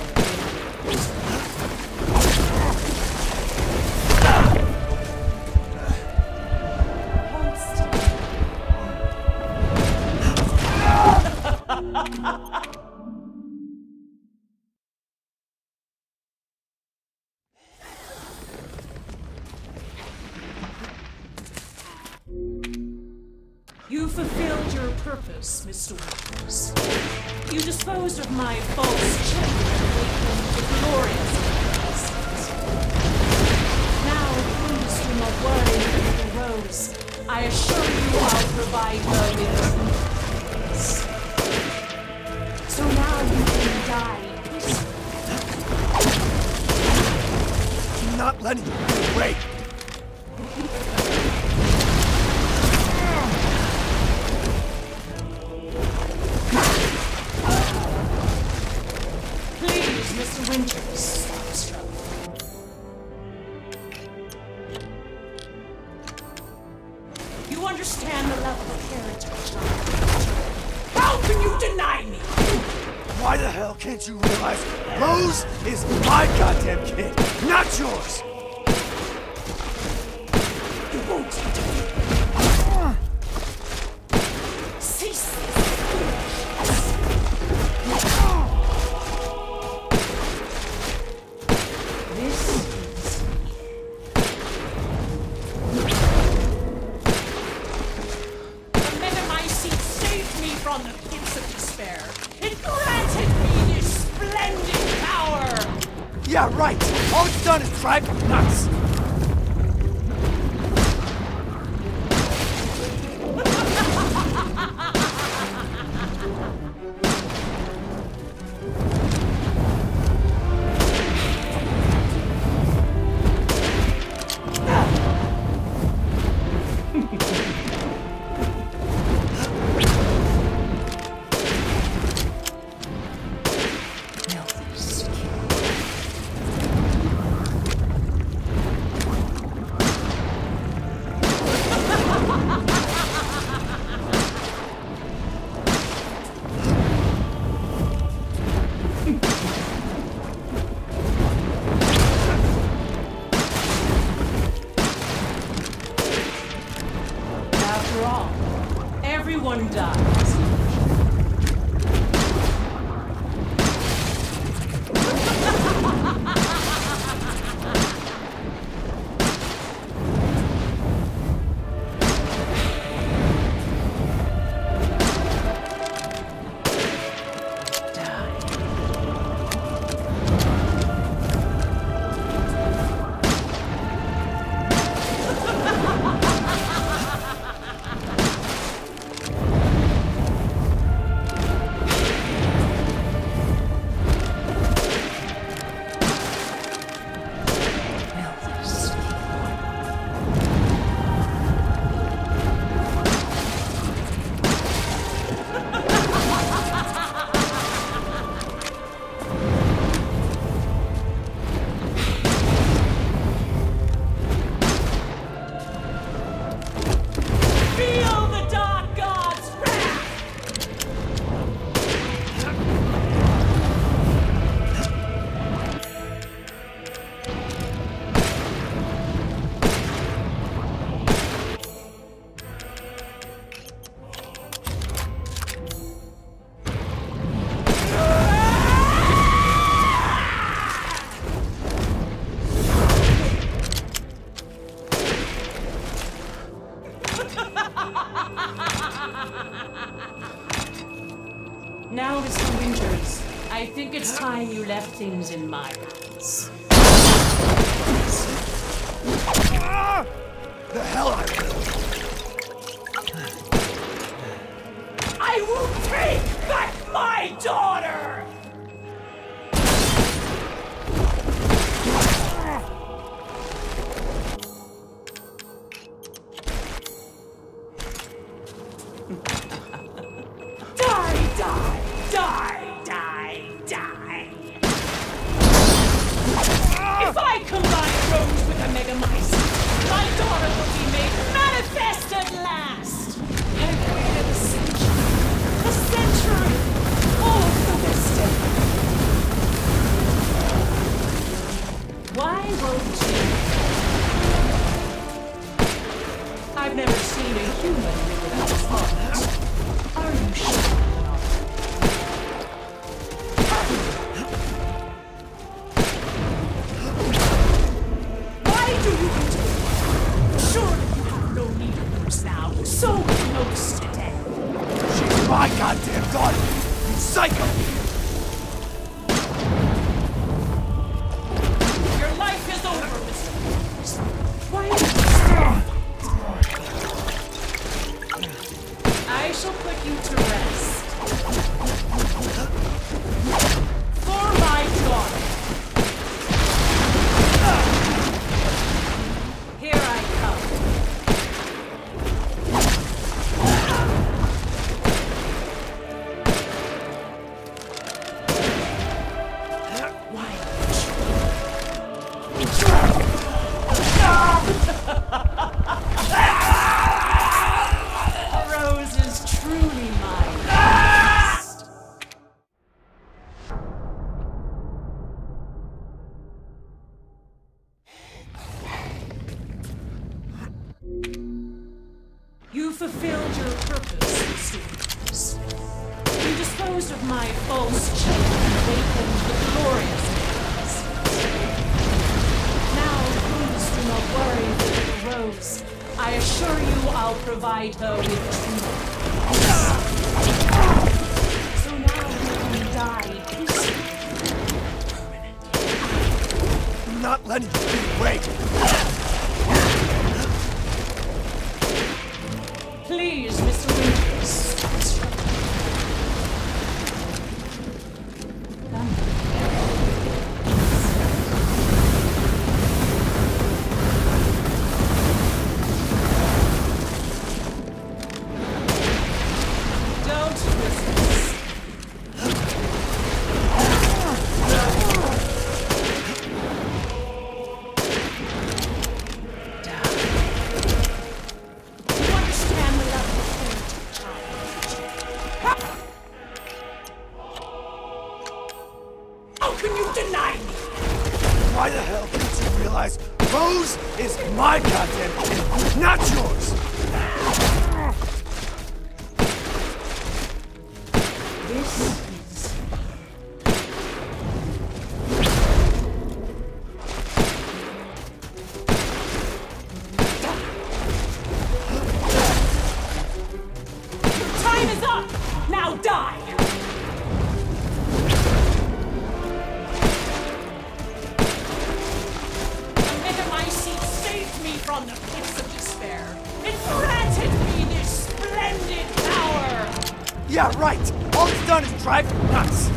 You fulfilled your purpose, Mr. Winters. You disposed of my false children and awakened the glorious innocence. Now, through the stream of wine and the rose, I assure you I'll provide her with peace. So now you can die peacefully. I'm not letting you wait. Mr. Winters, stop struggling. You understand the level of heritage. How can you deny me? Why the hell can't you realize Rose is my goddamn kid, not yours? You won't interfere. Cease this. From the pits of despair. It granted me this splendid power! Yeah, right! All it's done is drive me nuts! Everyone dies. Now, Mr. Winters, I think it's time you left things in my hands. The hell I will! I've never seen a human live without a heart. Are you sure? Why do you continue? Surely you have no need of those now. So close to death. She's my goddamn daughter! You psycho! Your life is over, Mr. Winters. Why are you still? I shall put you to rest. For my daughter. Here I come. Rose is truly mine. You fulfilled your purpose, Mr. Winters. You disposed of my false children and awakened the glorious memories. Now, please do not worry for little Rose. I assure you I'll provide her with true. So now you can die peacefully. I'm not letting you get away! Please, Mr. Winters. Don't resist. You understand the level of heritage, child? How can you deny me? Why the hell can't you realize Rose is my goddamn kid, not yours! This is... Time is up! Now die! The Megamycete saved me from the pits of despair. It granted me this splendid power! Yeah, right! All it's done is drive you nuts!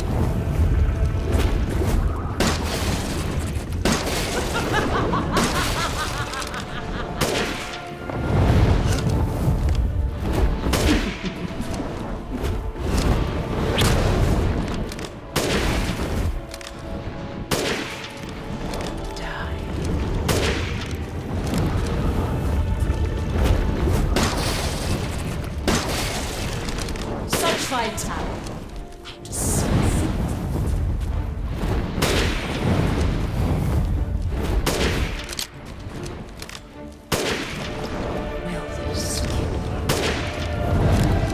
Such vitality. Will this kill you?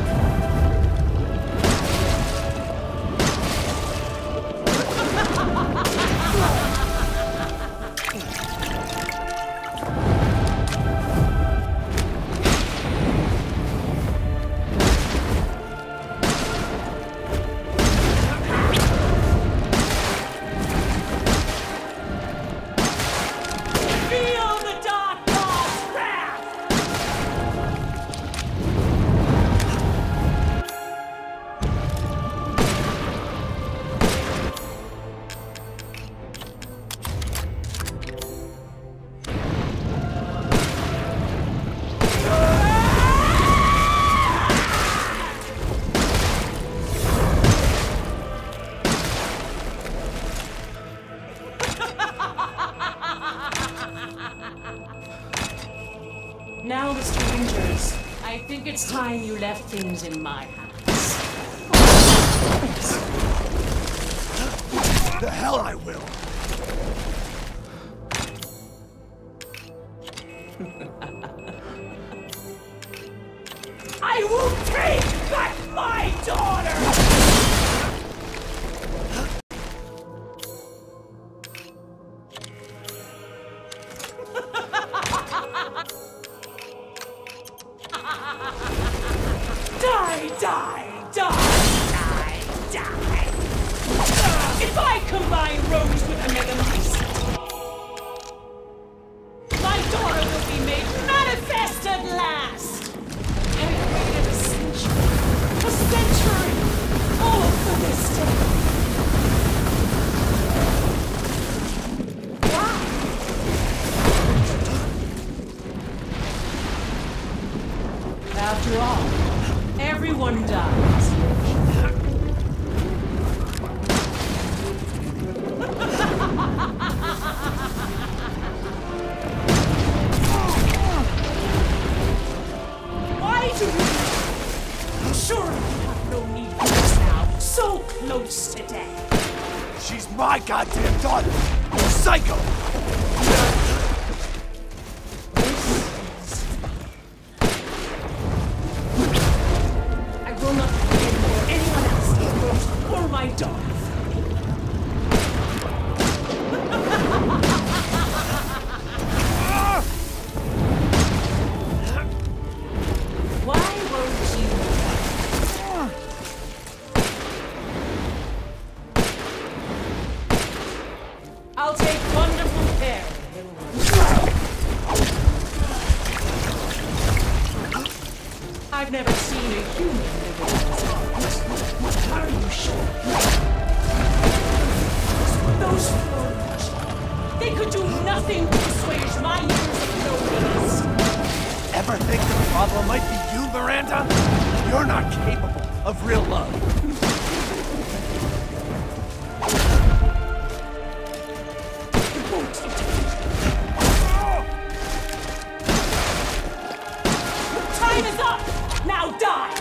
Feel the Dark God's wrath! Now, Mr. Winters, I think it's time you left things in my hands. The hell I will! I will take back my daughter! Die, die, die, die, die. If I combine Rose with another beast, my daughter will be made manifest at last. I waited a century, all for this day. Why? After all, everyone dies. Why do you? Surely you have no need for us now. So close to death. She's my goddamn daughter! You psycho! I will not forgive for anyone else or my daughter. Why won't you? I'll take wonderful care of little one. I've never seen a human live in this heart. Are you sure? Those fools, they could do nothing to assuage my years of loneliness. Ever think the problem might be you, Miranda? You're not capable of real love. Time is up! Now die!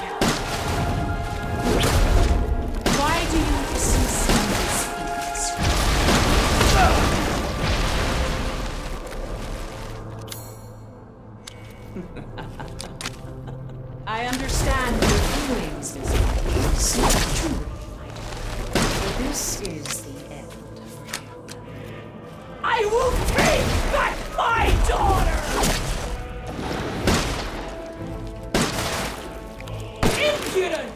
Why do you dismiss these I understand your feelings, Miss Marquis. Truly, my dear. But this is the end for you. I will take back my daughter! Impudent!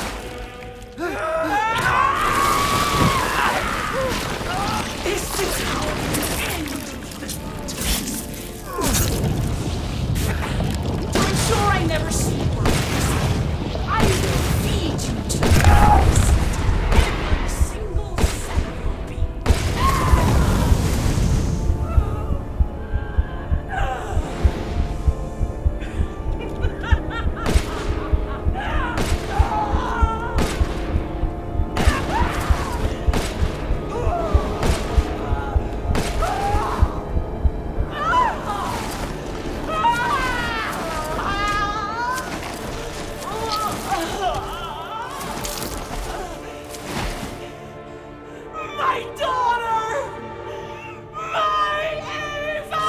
This is how you end! To ensure I never see worse, I will feed you to birds! Every single cell of your being. My daughter! My Ava!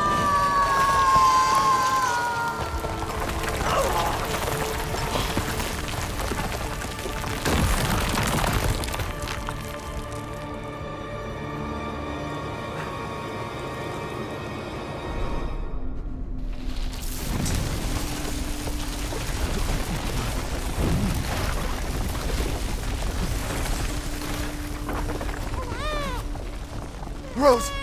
Rose!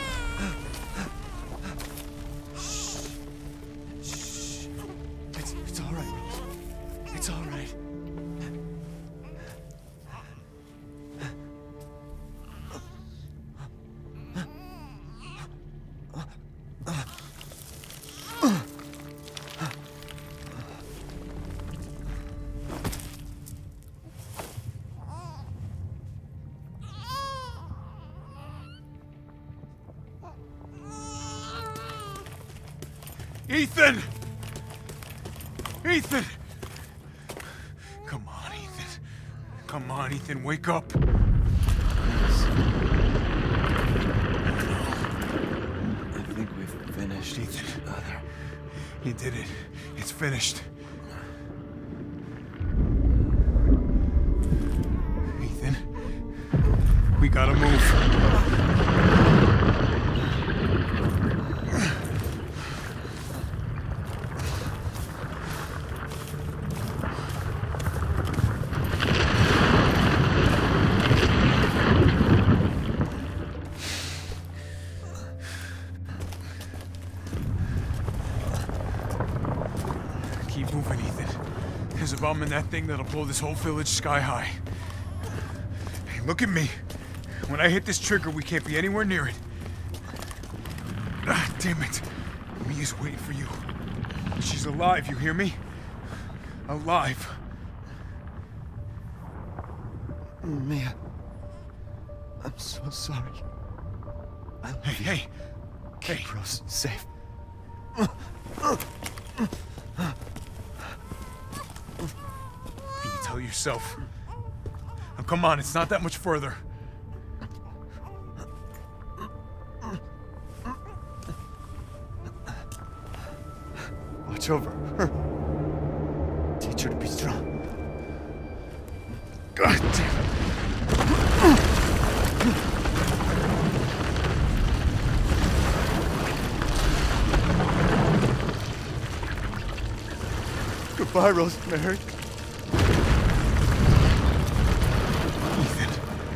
It's all right, Rose. It's all right. Ethan! Ethan! Come on, Ethan. Come on, Ethan, wake up. I think we've finished. Ethan, you did it. It's finished. We gotta move. Keep moving, Ethan. There's a bomb in that thing that'll blow this whole village sky high. Hey, look at me. When I hit this trigger, we can't be anywhere near it. Ah, damn it. Mia's waiting for you. She's alive, you hear me? Alive. Mia, I'm so sorry. Hey. Keep Rose safe. You tell yourself. Now, come on, it's not that much further. Watch over her. Teach her to be strong. God damn it. Goodbye, Rosemary. Ethan.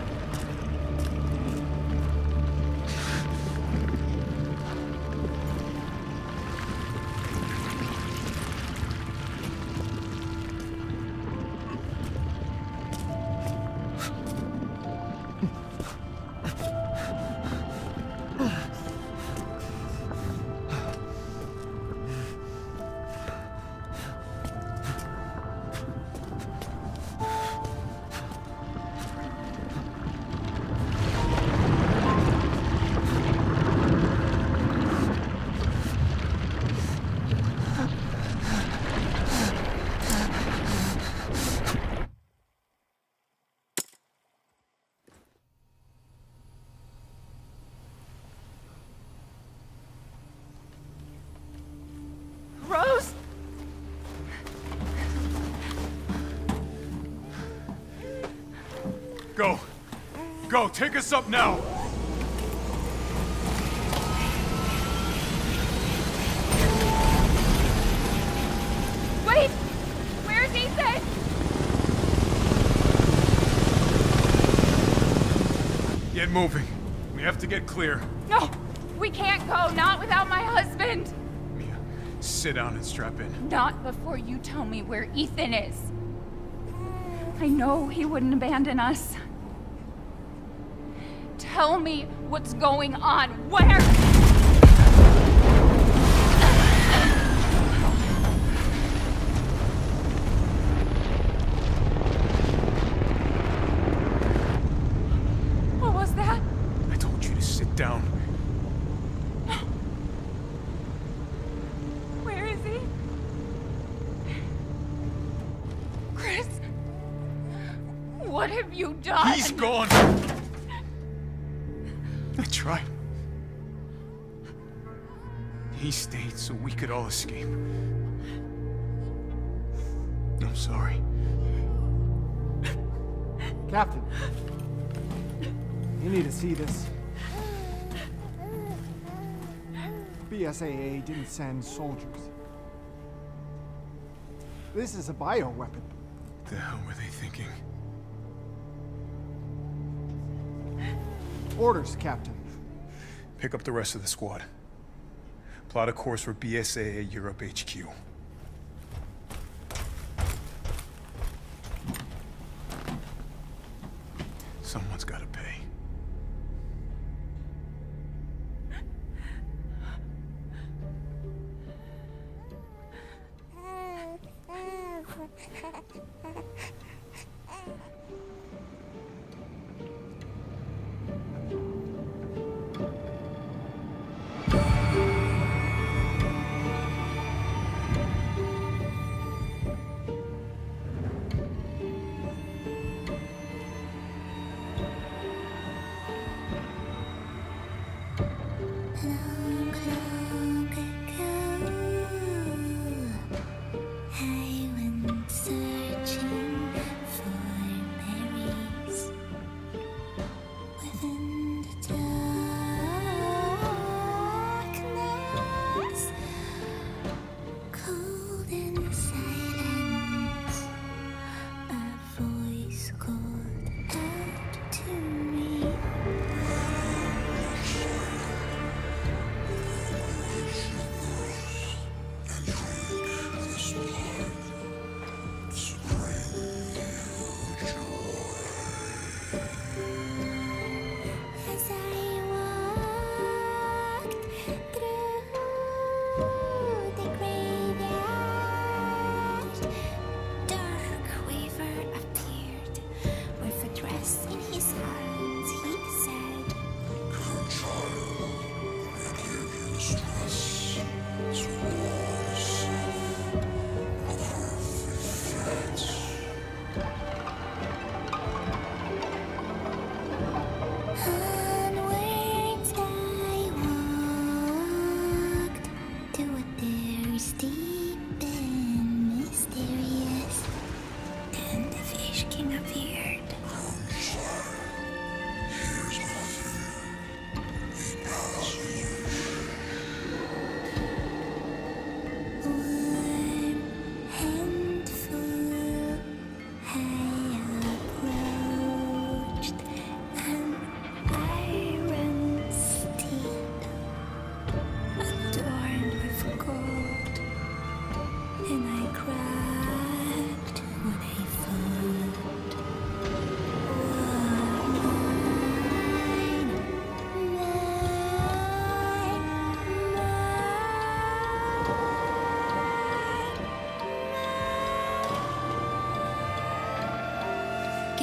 Rose! Go. Go, take us up now. Wait! Where's Ethan? Get moving. We have to get clear. No! We can't go, not without my husband! Mia, sit down and strap in. Not before you tell me where Ethan is. I know he wouldn't abandon us. Tell me what's going on. Where? What was that? I told you to sit down. Where is he? Chris? What have you done? He's gone. I tried. He stayed so we could all escape. I'm sorry. Captain, you need to see this. BSAA didn't send soldiers. This is a bioweapon. The hell were they thinking? Orders, Captain. Pick up the rest of the squad. Plot a course for BSAA Europe HQ. Someone's gotta pay. I went searching.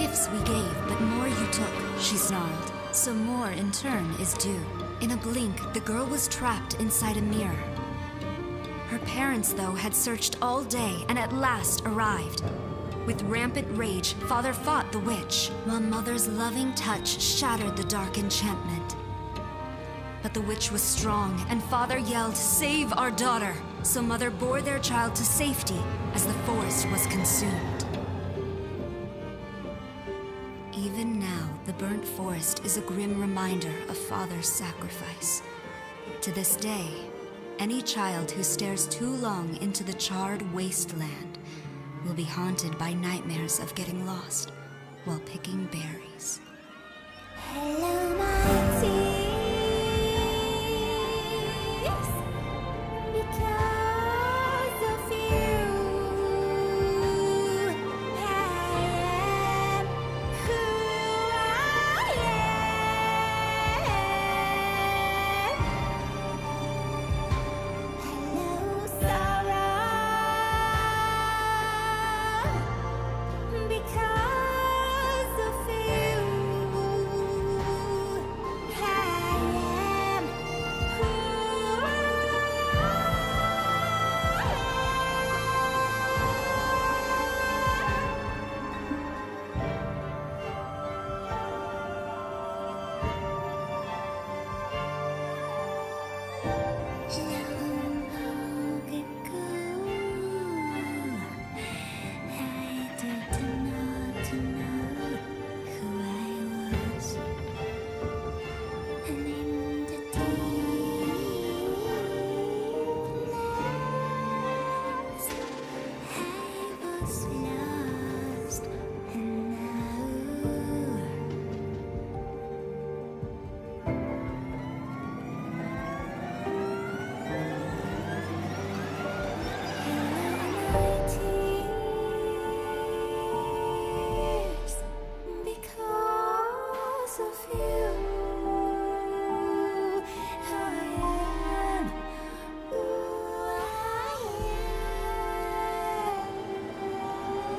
gifts we gave, but more you took, she snarled. So more, in turn, is due. In a blink, the girl was trapped inside a mirror. Her parents, though, had searched all day and at last arrived. With rampant rage, Father fought the witch, while Mother's loving touch shattered the dark enchantment. But the witch was strong, and Father yelled, "Save our daughter!" So Mother bore their child to safety as the forest was consumed. Even now, the burnt forest is a grim reminder of Father's sacrifice. To this day, any child who stares too long into the charred wasteland will be haunted by nightmares of getting lost while picking berries. Hello, my tears. Because of you, I am who I am. Hello, sorrow. Because of you, I am who I lost, and now tears because of you. I am who I am.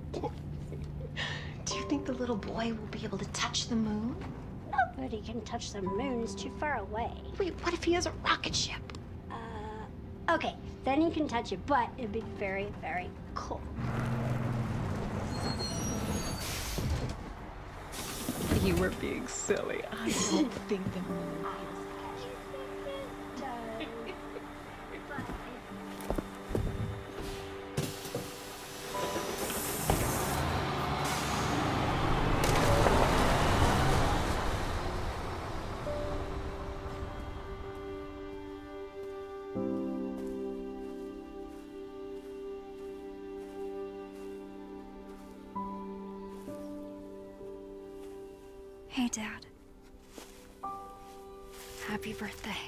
Do you think the little boy will be able to touch the moon? Nobody can touch the moon. It's too far away. Wait, what if he has a rocket ship? Okay, then you can touch it, but it'd be very, very cool. You were being silly. I don't think the moon. Hey, Dad. Happy birthday.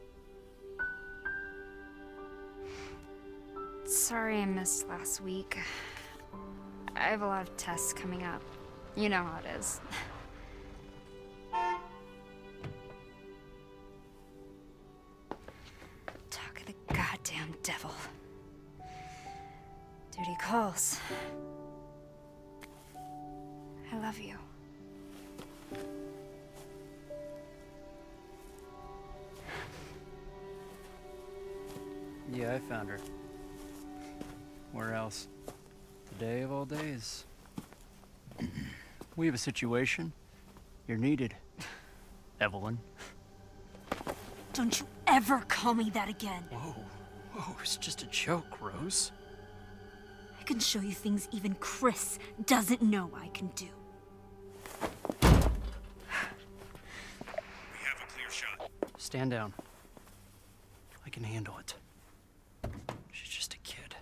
Sorry I missed last week. I have a lot of tests coming up. You know how it is. Talk of the goddamn devil. Duty calls. I love you. Yeah, I found her. Where else? Today of all days. We have a situation. You're needed, Evelyn. Don't you ever call me that again. Whoa, it's just a joke, Rose. I can show you things even Chris doesn't know I can do. We have a clear shot. Stand down. I can handle it. She's just a kid.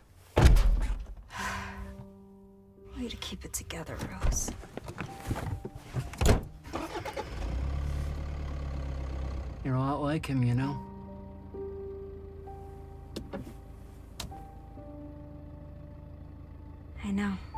Way to keep it together, Rose. You're a lot like him, you know? I know.